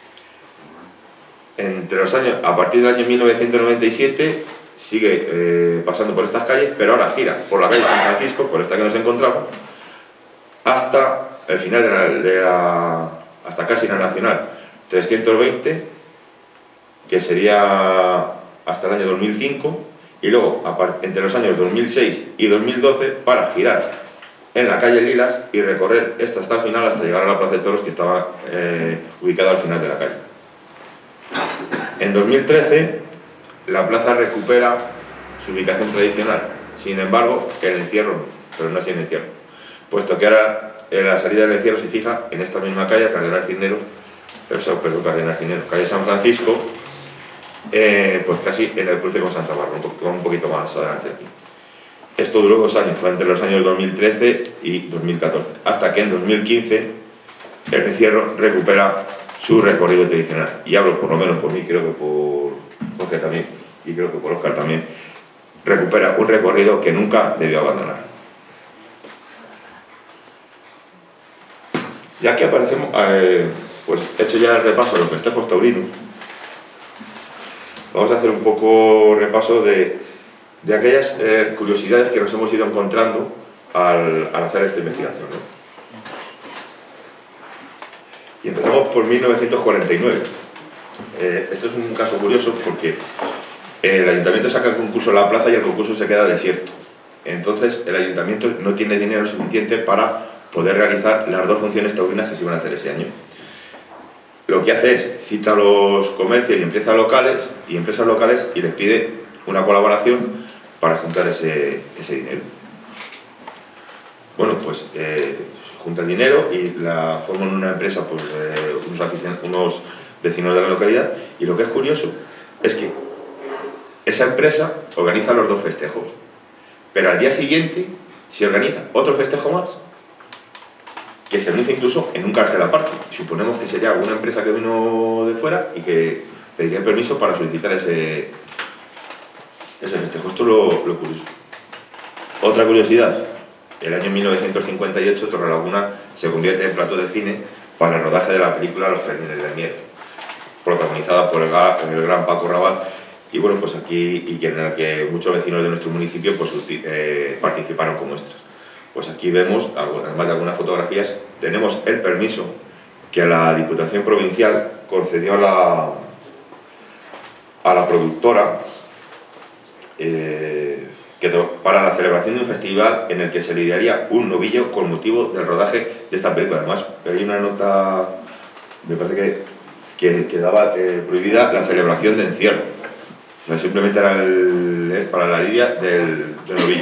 Entre los años, a partir del año mil novecientos noventa y siete, sigue eh, pasando por estas calles, pero ahora gira por la calle San Francisco, por esta que nos encontramos, hasta el final de la, de la, hasta casi la Nacional trescientos veinte, que sería hasta el año dos mil cinco, y luego entre los años dos mil seis y dos mil doce para girar en la calle Lilas y recorrer esta hasta el final, hasta llegar a la Plaza de Toros, que estaba eh, ubicada al final de la calle. En dos mil trece la plaza recupera su ubicación tradicional, sin embargo el encierro no, pero no así el encierro, puesto que ahora en la salida del encierro se fija en esta misma calle, Cardenal Cisneros, perdón, Cardenal Cisneros, calle San Francisco, eh, pues casi en el cruce con Santa Bárbara, un, po un poquito más adelante aquí. Esto duró dos años, fue entre los años dos mil trece y dos mil catorce, hasta que en dos mil quince el encierro recupera su recorrido tradicional. Y hablo por lo menos por mí, creo que por Jorge también, y creo que por Óscar también, recupera un recorrido que nunca debió abandonar. Ya que aparecemos, eh, pues hecho ya el repaso de los festejos taurinos, vamos a hacer un poco repaso de, de aquellas eh, curiosidades que nos hemos ido encontrando al, al hacer esta investigación, ¿no? Y empezamos por mil novecientos cuarenta y nueve. Eh, esto es un caso curioso porque el ayuntamiento saca el concurso a la plaza y el concurso se queda desierto. Entonces el ayuntamiento no tiene dinero suficiente para poder realizar las dos funciones taurinas que se iban a hacer ese año. Lo que hace es cita a los comercios y empresas locales y empresas locales y les pide una colaboración para juntar ese, ese dinero. Bueno, pues eh, junta el dinero y la forman una empresa, pues eh, unos, unos vecinos de la localidad, y lo que es curioso es que esa empresa organiza los dos festejos, pero al día siguiente se organiza otro festejo más que se anuncia incluso en un cartel aparte. Suponemos que sería alguna empresa que vino de fuera y que pediría permiso para solicitar ese, ese festejo. Esto es lo, lo curioso. Otra curiosidad, el año mil novecientos cincuenta y ocho Torrelaguna se convierte en plató de cine para el rodaje de la película Los Jardines del Miedo, protagonizada por el, el gran Paco Rabanne, y bueno, pues aquí, y en el que muchos vecinos de nuestro municipio pues, eh, participaron como extras. Pues aquí vemos, además de algunas fotografías, tenemos el permiso que la Diputación Provincial concedió a la, a la productora eh, que, para la celebración de un festival en el que se lidiaría un novillo con motivo del rodaje de esta película. Además, hay una nota, me parece que, que quedaba eh, prohibida la celebración de encierro. O sea, simplemente era el, eh, para la lidia del, del novillo.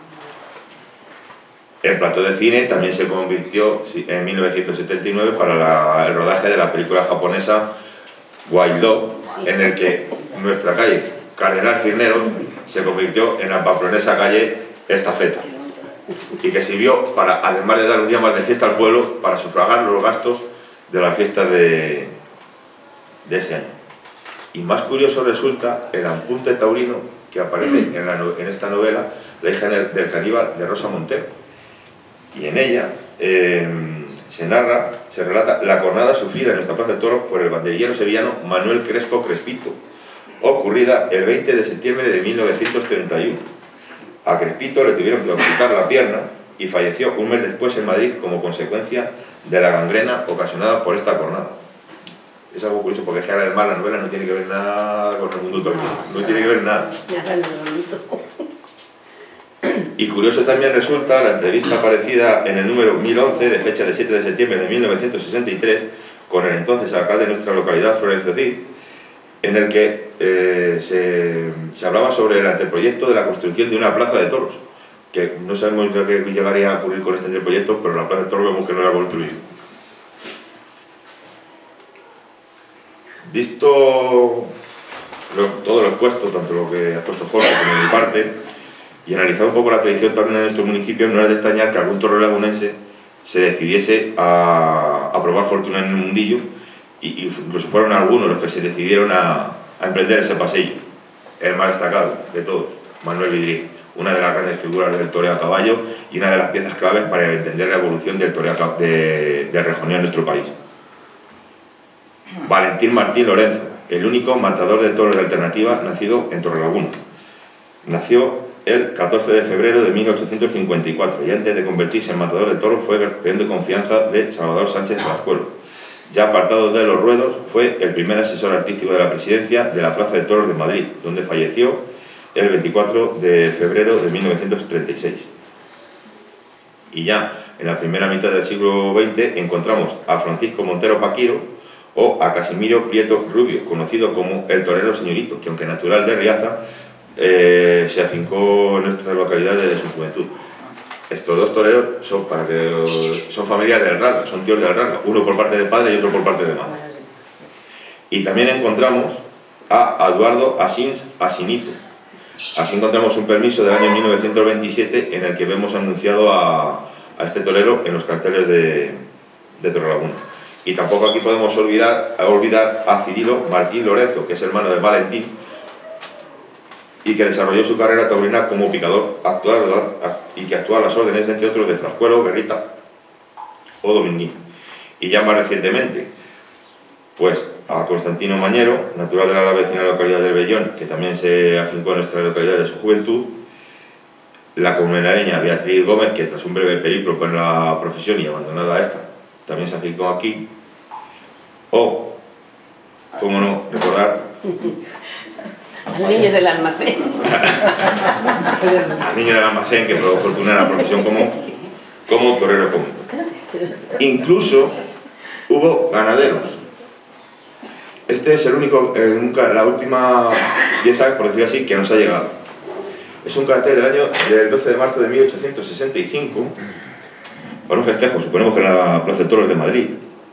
El plató de cine también se convirtió en mil novecientos setenta y nueve para la, el rodaje de la película japonesa Wild Dog, en el que nuestra calle Cardenal Cisneros se convirtió en la pamplonesa calle Estafeta, y que sirvió para, además de dar un día más de fiesta al pueblo, para sufragar los gastos de las fiestas de, de ese año. Y más curioso resulta el apunte taurino que aparece en, la, en esta novela, La hija del caníbal, de Rosa Montero. Y en ella eh, se narra, se relata la cornada sufrida en esta plaza de toros por el banderillero sevillano Manuel Crespo Crespito, ocurrida el veinte de septiembre de mil novecientos treinta y uno. A Crespito le tuvieron que amputar la pierna y falleció un mes después en Madrid como consecuencia de la gangrena ocasionada por esta cornada. Es algo curioso porque es que además la novela no tiene que ver nada con el mundo taurino, no tiene que ver nada. Y curioso también resulta la entrevista aparecida en el número mil once, de fecha de siete de septiembre de mil novecientos sesenta y tres, con el entonces alcalde de nuestra localidad, Florencio Cid, en el que eh, se, se hablaba sobre el anteproyecto de la construcción de una plaza de toros, que no sabemos lo que llegaría a ocurrir con este anteproyecto, pero la plaza de toros vemos que no la ha construido. Visto lo, todo lo expuesto, tanto lo que ha puesto Jorge como mi parte, y analizado un poco la tradición taurina de nuestro municipio, no es de extrañar que algún torero lagunense se decidiese a, a probar fortuna en el mundillo, y, y incluso fueron algunos los que se decidieron a, a emprender ese pasillo. El más destacado de todos, Manuel Vidrier, una de las grandes figuras del toreo a caballo y una de las piezas claves para entender la evolución del toreo de, de rejoneo en nuestro país. Valentín Martín Lorenzo, el único matador de toros de alternativa nacido en Torrelaguna. Nació el catorce de febrero de mil ochocientos cincuenta y cuatro, y antes de convertirse en matador de toros fue campeón de confianza de Salvador Sánchez Frascuelo. Ya apartado de los ruedos, fue el primer asesor artístico de la presidencia de la Plaza de Toros de Madrid, donde falleció el veinticuatro de febrero de mil novecientos treinta y seis. Y ya en la primera mitad del siglo veinte encontramos a Francisco Montero Paquiro o a Casimiro Prieto Rubio, conocido como el torero señorito, que aunque natural de Riaza, Eh, se afincó en nuestra localidad desde su juventud. Estos dos toreros son, para que, son familiares del Rasga, son tíos del Rasga, uno por parte de padre y otro por parte de madre. Y también encontramos a Eduardo Asins Asinito. Aquí encontramos un permiso del año mil novecientos veintisiete en el que vemos anunciado a, a este torero en los carteles de, de Torrelaguna. Y tampoco aquí podemos olvidar, olvidar a Cirilo Martín Lorenzo, que es hermano de Valentín, y que desarrolló su carrera taurina como picador actual, y que actúa a las órdenes, entre otros, de Frascuelo, Guerrita o Dominguín. Y ya más recientemente, pues a Constantino Mañero, natural de la vecina localidad del Bellón, que también se afincó en nuestra localidad de su juventud, la comenareña Beatriz Gómez, que tras un breve periplo con la profesión y abandonada esta, también se afincó aquí, o, cómo no, recordar al niño del almacén. Al niño del almacén, que por fortuna era profesión como, como torero cómico. Incluso hubo ganaderos. Este es el único, el, nunca, la última pieza, por decirlo así, que nos ha llegado. Es un cartel del año del doce de marzo de mil ochocientos sesenta y cinco, para un festejo, suponemos que en la Plaza de Toros de Madrid,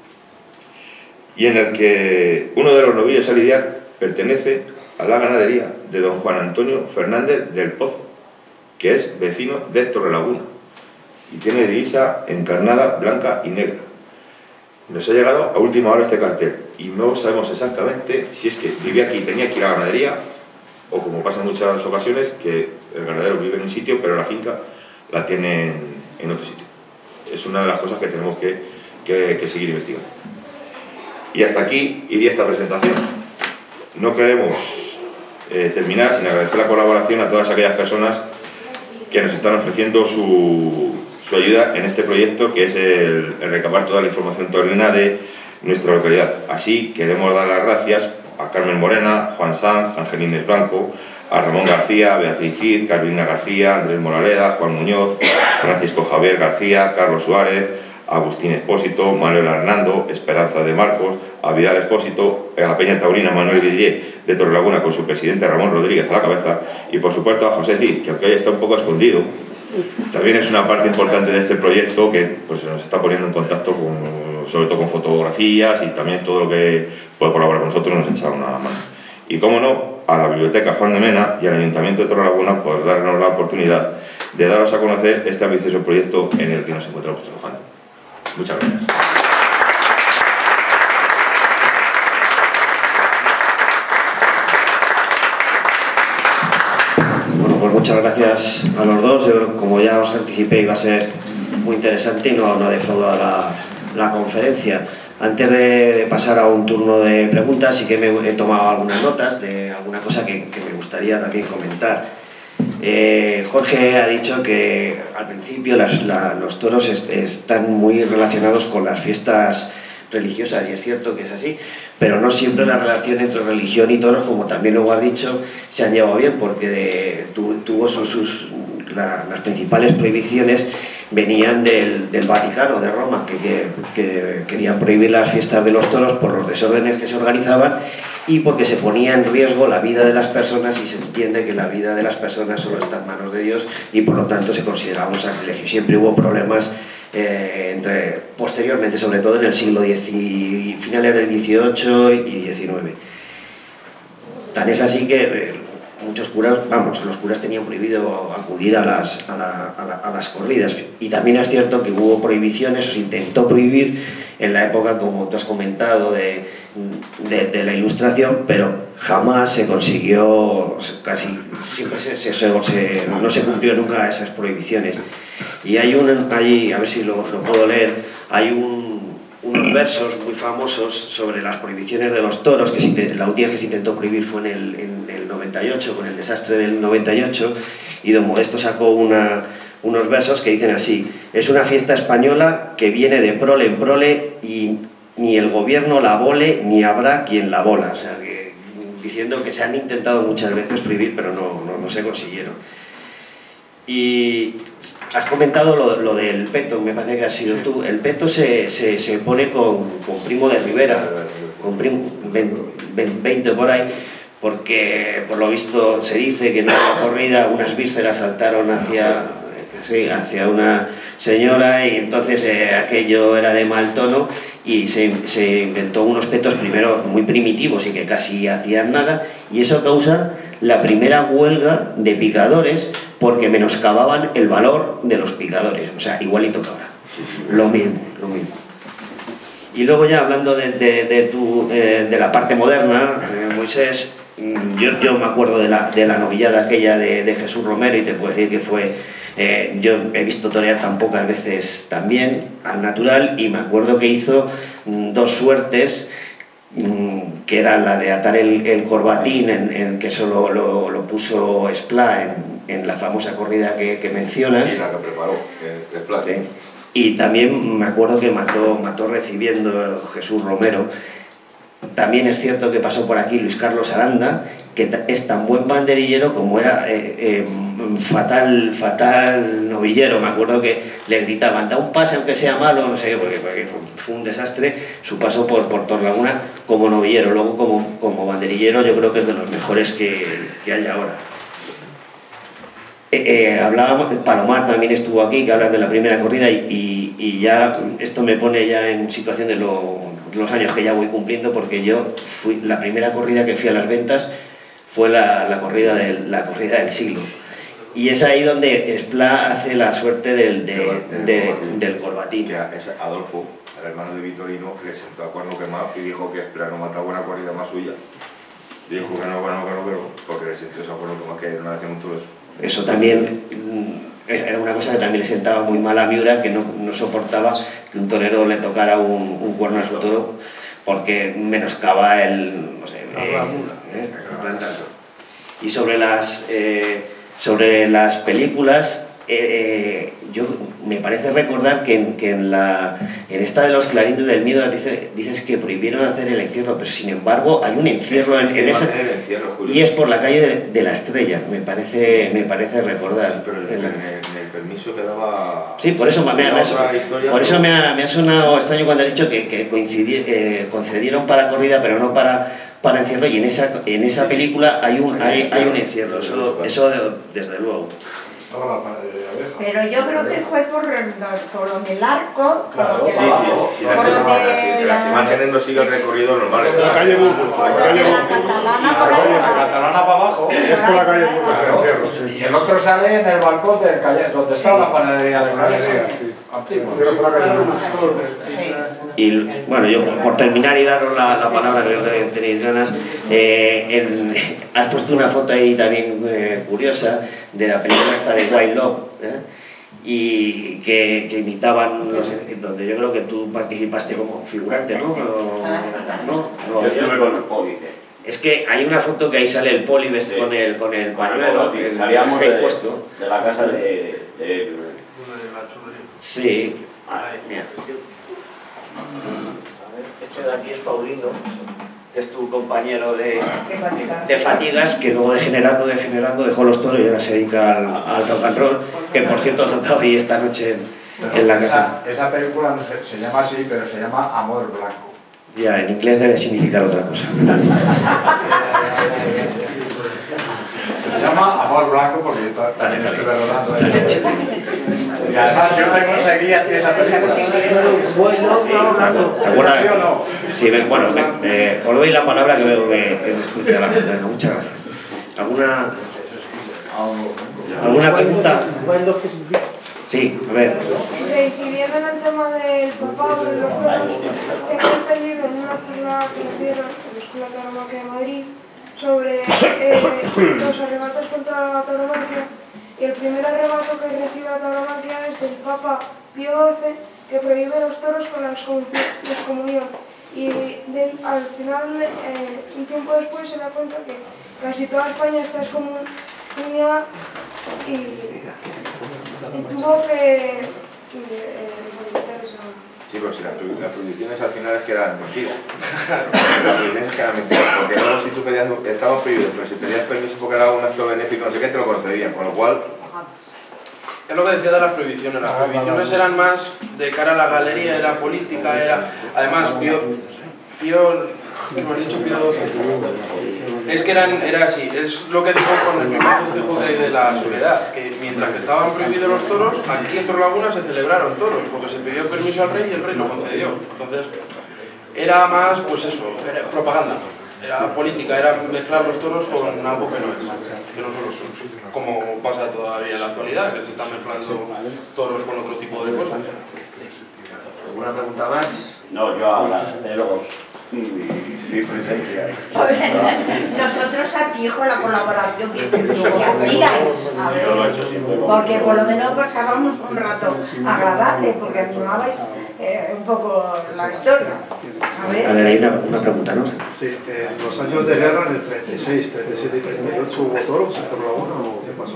y en el que uno de los novillos a lidiar pertenece a la ganadería de don Juan Antonio Fernández del Pozo, que es vecino de Torrelaguna, y tiene divisa encarnada, blanca y negra. Nos ha llegado a última hora este cartel, y no sabemos exactamente si es que vivía aquí y tenía que ir a la ganadería, o como pasa en muchas ocasiones, que el ganadero vive en un sitio, pero la finca la tiene en, en otro sitio. es una de las cosas que tenemos que, que, que seguir investigando. Y hasta aquí iría esta presentación. No queremos eh, terminar sin agradecer la colaboración a todas aquellas personas que nos están ofreciendo su, su ayuda en este proyecto, que es el, el recabar toda la información taurina de nuestra localidad. Así queremos dar las gracias a Carmen Morena, Juan Sanz, Angelines Blanco, a Ramón García, Beatriz Cid, Carolina García, Andrés Moraleda, Juan Muñoz, Francisco Javier García, Carlos Suárez, Agustín Espósito, Manuel Hernando, Esperanza de Marcos, a Vidal Espósito, a la Peña Taurina Manuel Vidrié de Torrelaguna con su presidente Ramón Rodríguez a la cabeza, y por supuesto a José Cid, que aunque hoy está un poco escondido, también es una parte importante de este proyecto que pues, nos está poniendo en contacto con, sobre todo con fotografías, y también todo lo que puede colaborar con nosotros nos echa una mano. Y cómo no, a la Biblioteca Juan de Mena y al Ayuntamiento de Torrelaguna por darnos la oportunidad de daros a conocer este ambicioso proyecto en el que nos encontramos trabajando. Muchas gracias. Bueno, pues muchas gracias a los dos. Yo, como ya os anticipé, iba a ser muy interesante y no, no ha defraudado la, la conferencia. Antes de, de pasar a un turno de preguntas, sí que me he tomado algunas notas de alguna cosa que, que me gustaría también comentar. Eh, Jorge ha dicho que al principio las, la, los toros est, están muy relacionados con las fiestas religiosas, y es cierto que es así, pero no siempre la relación entre religión y toros, como también luego has dicho, se han llevado bien, porque de, tu, tuvo sus, sus, la, las principales prohibiciones venían del, del Vaticano, de Roma, que, que, que querían prohibir las fiestas de los toros por los desórdenes que se organizaban y porque se ponía en riesgo la vida de las personas, y se entiende que la vida de las personas solo está en manos de Dios y por lo tanto se consideraba un sacrilegio. Siempre hubo problemas eh, entre, posteriormente, sobre todo en el siglo diez, finales del dieciocho y diecinueve. Tan es así que eh, muchos curas, vamos, los curas tenían prohibido acudir a las, a, la, a, la, a las corridas, y también es cierto que hubo prohibiciones, o se intentó prohibir en la época, como tú has comentado, de, de, de la Ilustración, pero jamás se consiguió, casi siempre se, se, se, se, no se cumplió nunca esas prohibiciones. Y hay un, hay, a ver si lo, lo puedo leer, hay un, unos versos muy famosos sobre las prohibiciones de los toros, que se, la última que se intentó prohibir fue en el, en el noventa y ocho, con el desastre del noventa y ocho, y don Modesto sacó una, unos versos que dicen así: es una fiesta española que viene de prole en prole, y ni el gobierno la abole, ni habrá quien la abola. O sea, que, diciendo que se han intentado muchas veces prohibir, pero no, no, no se consiguieron. Y has comentado lo, lo del peto, me parece que has sido tú. El peto se, se, se pone con, con Primo de Rivera, con Primo, veinte por ahí, porque por lo visto se dice que en una corrida unas vísceras saltaron hacia, sí, hacia una señora, y entonces eh, aquello era de mal tono, y se, se inventó unos petos primero muy primitivos y que casi hacían nada, y eso causa la primera huelga de picadores, porque menoscababan el valor de los picadores. O sea, igualito que ahora, lo mismo, lo mismo. Y luego ya hablando de, de, de, tu, eh, de la parte moderna, eh, Moisés, yo, yo me acuerdo de la, de la novillada aquella de, de Jesús Romero, y te puedo decir que fue, eh, yo he visto torear tan pocas veces también al natural, y me acuerdo que hizo mm, dos suertes, mm, que era la de atar el, el corbatín, en, en que eso lo, lo, lo puso Esplá en, en la famosa corrida que, que mencionas. Y la que preparó, Esplá. Sí. Y también me acuerdo que mató, mató recibiendo Jesús Romero. También es cierto que pasó por aquí Luis Carlos Aranda, que es tan buen banderillero como era eh, eh, fatal, fatal novillero. Me acuerdo que le gritaban: da un pase aunque sea malo, no sé qué, porque, porque fue un desastre su paso por, por Torrelaguna como novillero. Luego como, como banderillero yo creo que es de los mejores que, que hay ahora. Eh, eh, hablábamos, Palomar también estuvo aquí, que hablas de la primera corrida, y, y, y ya esto me pone ya en situación de lo, los años que ya voy cumpliendo, porque yo fui, la primera corrida que fui a las ventas fue la, la, corrida, del, la corrida del siglo, y es ahí donde Esplá hace la suerte del, de, de, de, del corbatín. Que es Adolfo, el hermano de Vitorino, le sentó a cuerno quemado y dijo que Esplá no mataba una corrida más suya. Dijo que no, bueno, que no, pero porque le sentó esa cuerno quemado, que no le hacía un toro eso. Eso también era una cosa que también le sentaba muy mal a Miura, que no, no soportaba que un torero le tocara un, un cuerno a su toro porque menoscaba el... no sé, eh, eh, y sobre las, eh, sobre las películas, eh, yo me parece recordar que en, que en, la, en esta de los Clarines del Miedo dice, dices que prohibieron hacer el encierro, pero sin embargo hay un encierro en, en esa, y es por la calle de, de la Estrella, me parece, me parece recordar. Sí, pero en, en, en el permiso que daba... Sí, por eso, me, me, me, por eso me, ha, me ha sonado extraño cuando he dicho que, que eh, concedieron para corrida, pero no para, para encierro, y en esa, en esa película hay un, hay, hay un encierro, eso, eso desde luego. Pero yo creo que fue por, por donde el arco, claro, por sí, sí, sí, las, imágenes, sí, las imágenes no siguen el recorrido normal. La calle Burgos, la calle Burgos. La Catalana para abajo es por la calle Burgos. Y el otro sale en el balcón del calle, donde estaba la panadería de Galicia. Y bueno, yo por terminar y daros la, la palabra, creo que tenéis ganas, eh, en, has puesto una foto ahí también eh, curiosa de la película esta de Wild Love, ¿eh? Y que, que imitaban, no sé, donde yo creo que tú participaste como figurante, ¿no? O, ¿no? no yo estuve con el poli. Es que hay una foto que ahí sale el poli sí. con el con el pañuelo que salíamos habéis de, puesto. De la casa de... de, de sí. Ay, mira. A ver, este de aquí es Paulino, que es tu compañero de, de fatigas, que luego degenerando, degenerando dejó los toros y ahora se dedica al, al rock and roll, que por cierto ha tocado ahí esta noche en, en la casa. Esa, esa película no se, se llama así, pero se llama Amor Blanco. Ya, en inglés debe significar otra cosa. Se llama Amor Blanco porque yo también estoy valorando eso. Y además yo te conseguí a ti esa película. ¿Te acuerdas? ¿Sí o no? Sí, bueno, eh, os doy la palabra que veo que es justicia la gente. Muchas gracias. ¿Alguna, ¿alguna pregunta? Sí, a ver. Reincidiendo en el tema del papá de los toros, he entendido en una charla que nos dieron en la Escuela de Tauromaquia de Madrid sobre eh, los arrebatos contra la tauromaquia, y el primer arrebato que recibe la tauromaquia es del Papa Pío doce, que prohíbe los toros con la excomunión, y de, al final, eh, un tiempo después, se da cuenta que casi toda España está excomuniada y, y tuvo que deshabilitar eh, esa... Sí, pero si las la prohibiciones al final es que eran mentiras. Las prohibiciones que eran mentiras, porque luego si tú pedías, estabas prohibido, pero si pedías permiso porque era un acto benéfico, no sé qué, te lo concedían, con lo cual... Es lo que decía de las prohibiciones, las prohibiciones eran más de cara a la galería, era política, era... Además, Pío... Pío... ¿Qué me has dicho? Pío doce. Es que eran, era así, es lo que dijo con el primer festejo de, de la soledad, que mientras que estaban prohibidos los toros, aquí en Torrelaguna se celebraron toros, porque se pidió permiso al rey y el rey lo concedió. Entonces, era más, pues eso, era propaganda, era política, era mezclar los toros con algo que no es, que no son los toros, como pasa todavía en la actualidad, que se están mezclando toros con otro tipo de cosas. ¿Alguna pregunta más? No, yo a las celos. Sí, presencia. Nosotros aquí, con la colaboración que digáis, a ver, porque por lo menos pasábamos un rato agradable, porque animabais eh, un poco la historia. A ver, a ver hay una, una pregunta, ¿no? Sí, eh, en los años de guerra, en el treinta y seis, treinta y siete y treinta y ocho, ¿hubo toros en Torrelaguna o qué pasó?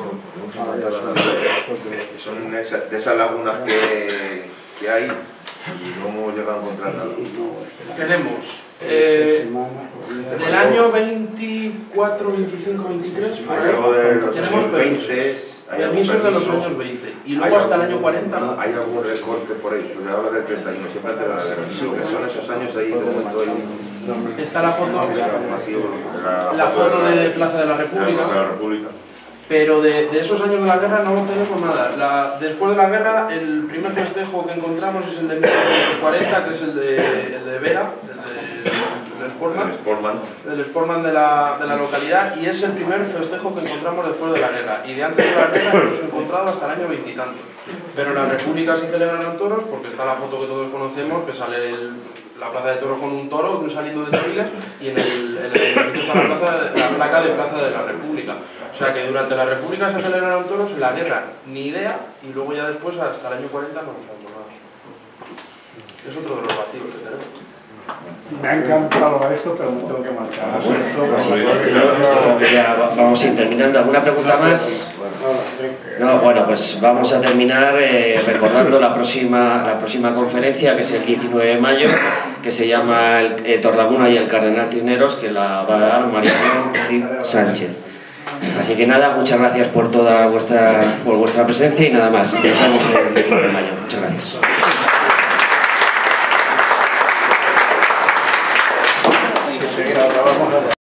Son esa, de esas lagunas que, que hay y no hemos llegado a encontrar nada. Tenemos eh, en el año veinticuatro, veinticinco, veintitrés, Hay algo de los tenemos años permisos, veinte, hay algún permisos de los permiso. años veinte, y luego hasta el año cuarenta no. Hay algún recorte por ahí, porque habla del treinta y uno, siempre antes de la guerra. Lo que son esos años ahí, de momento hay... Está la foto, La, la foto de Plaza de la República, de la República. pero de, de esos años de la guerra no tenemos nada. La, después de la guerra, el primer festejo que encontramos es el de mil novecientos cuarenta, que es el de, el de Vera, el de, del Sportman, El Sportman. el Sportman de la, de la localidad, y es el primer festejo que encontramos después de la guerra. Y de antes de la guerra hemos encontrado hasta el año veintitantos. Pero en la República sí celebran toros, porque está la foto que todos conocemos, que sale el, la plaza de toros con un toro saliendo de Toriles y en el, en el ayuntamiento está la, plaza, la placa de Plaza de la República. O sea que durante la República se celebraron toros, en la guerra ni idea y luego ya después hasta el año cuarenta no nos sabemos nada. Es otro de los vacíos que tenemos. Me ha encantado esto, pero me tengo que marchar. Bueno, ya vamos a ir terminando. ¿Alguna pregunta más? No, bueno, pues vamos a terminar eh, recordando la próxima, la próxima conferencia, que es el diecinueve de mayo, que se llama el, eh, Torlamuna y el Cardenal Cisneros, que la va a dar Mariano Cid Sánchez. Así que nada, muchas gracias por toda vuestra, por vuestra presencia y nada más. Nos vemos el diecinueve de mayo. Muchas gracias. Seguir, ahora vamos a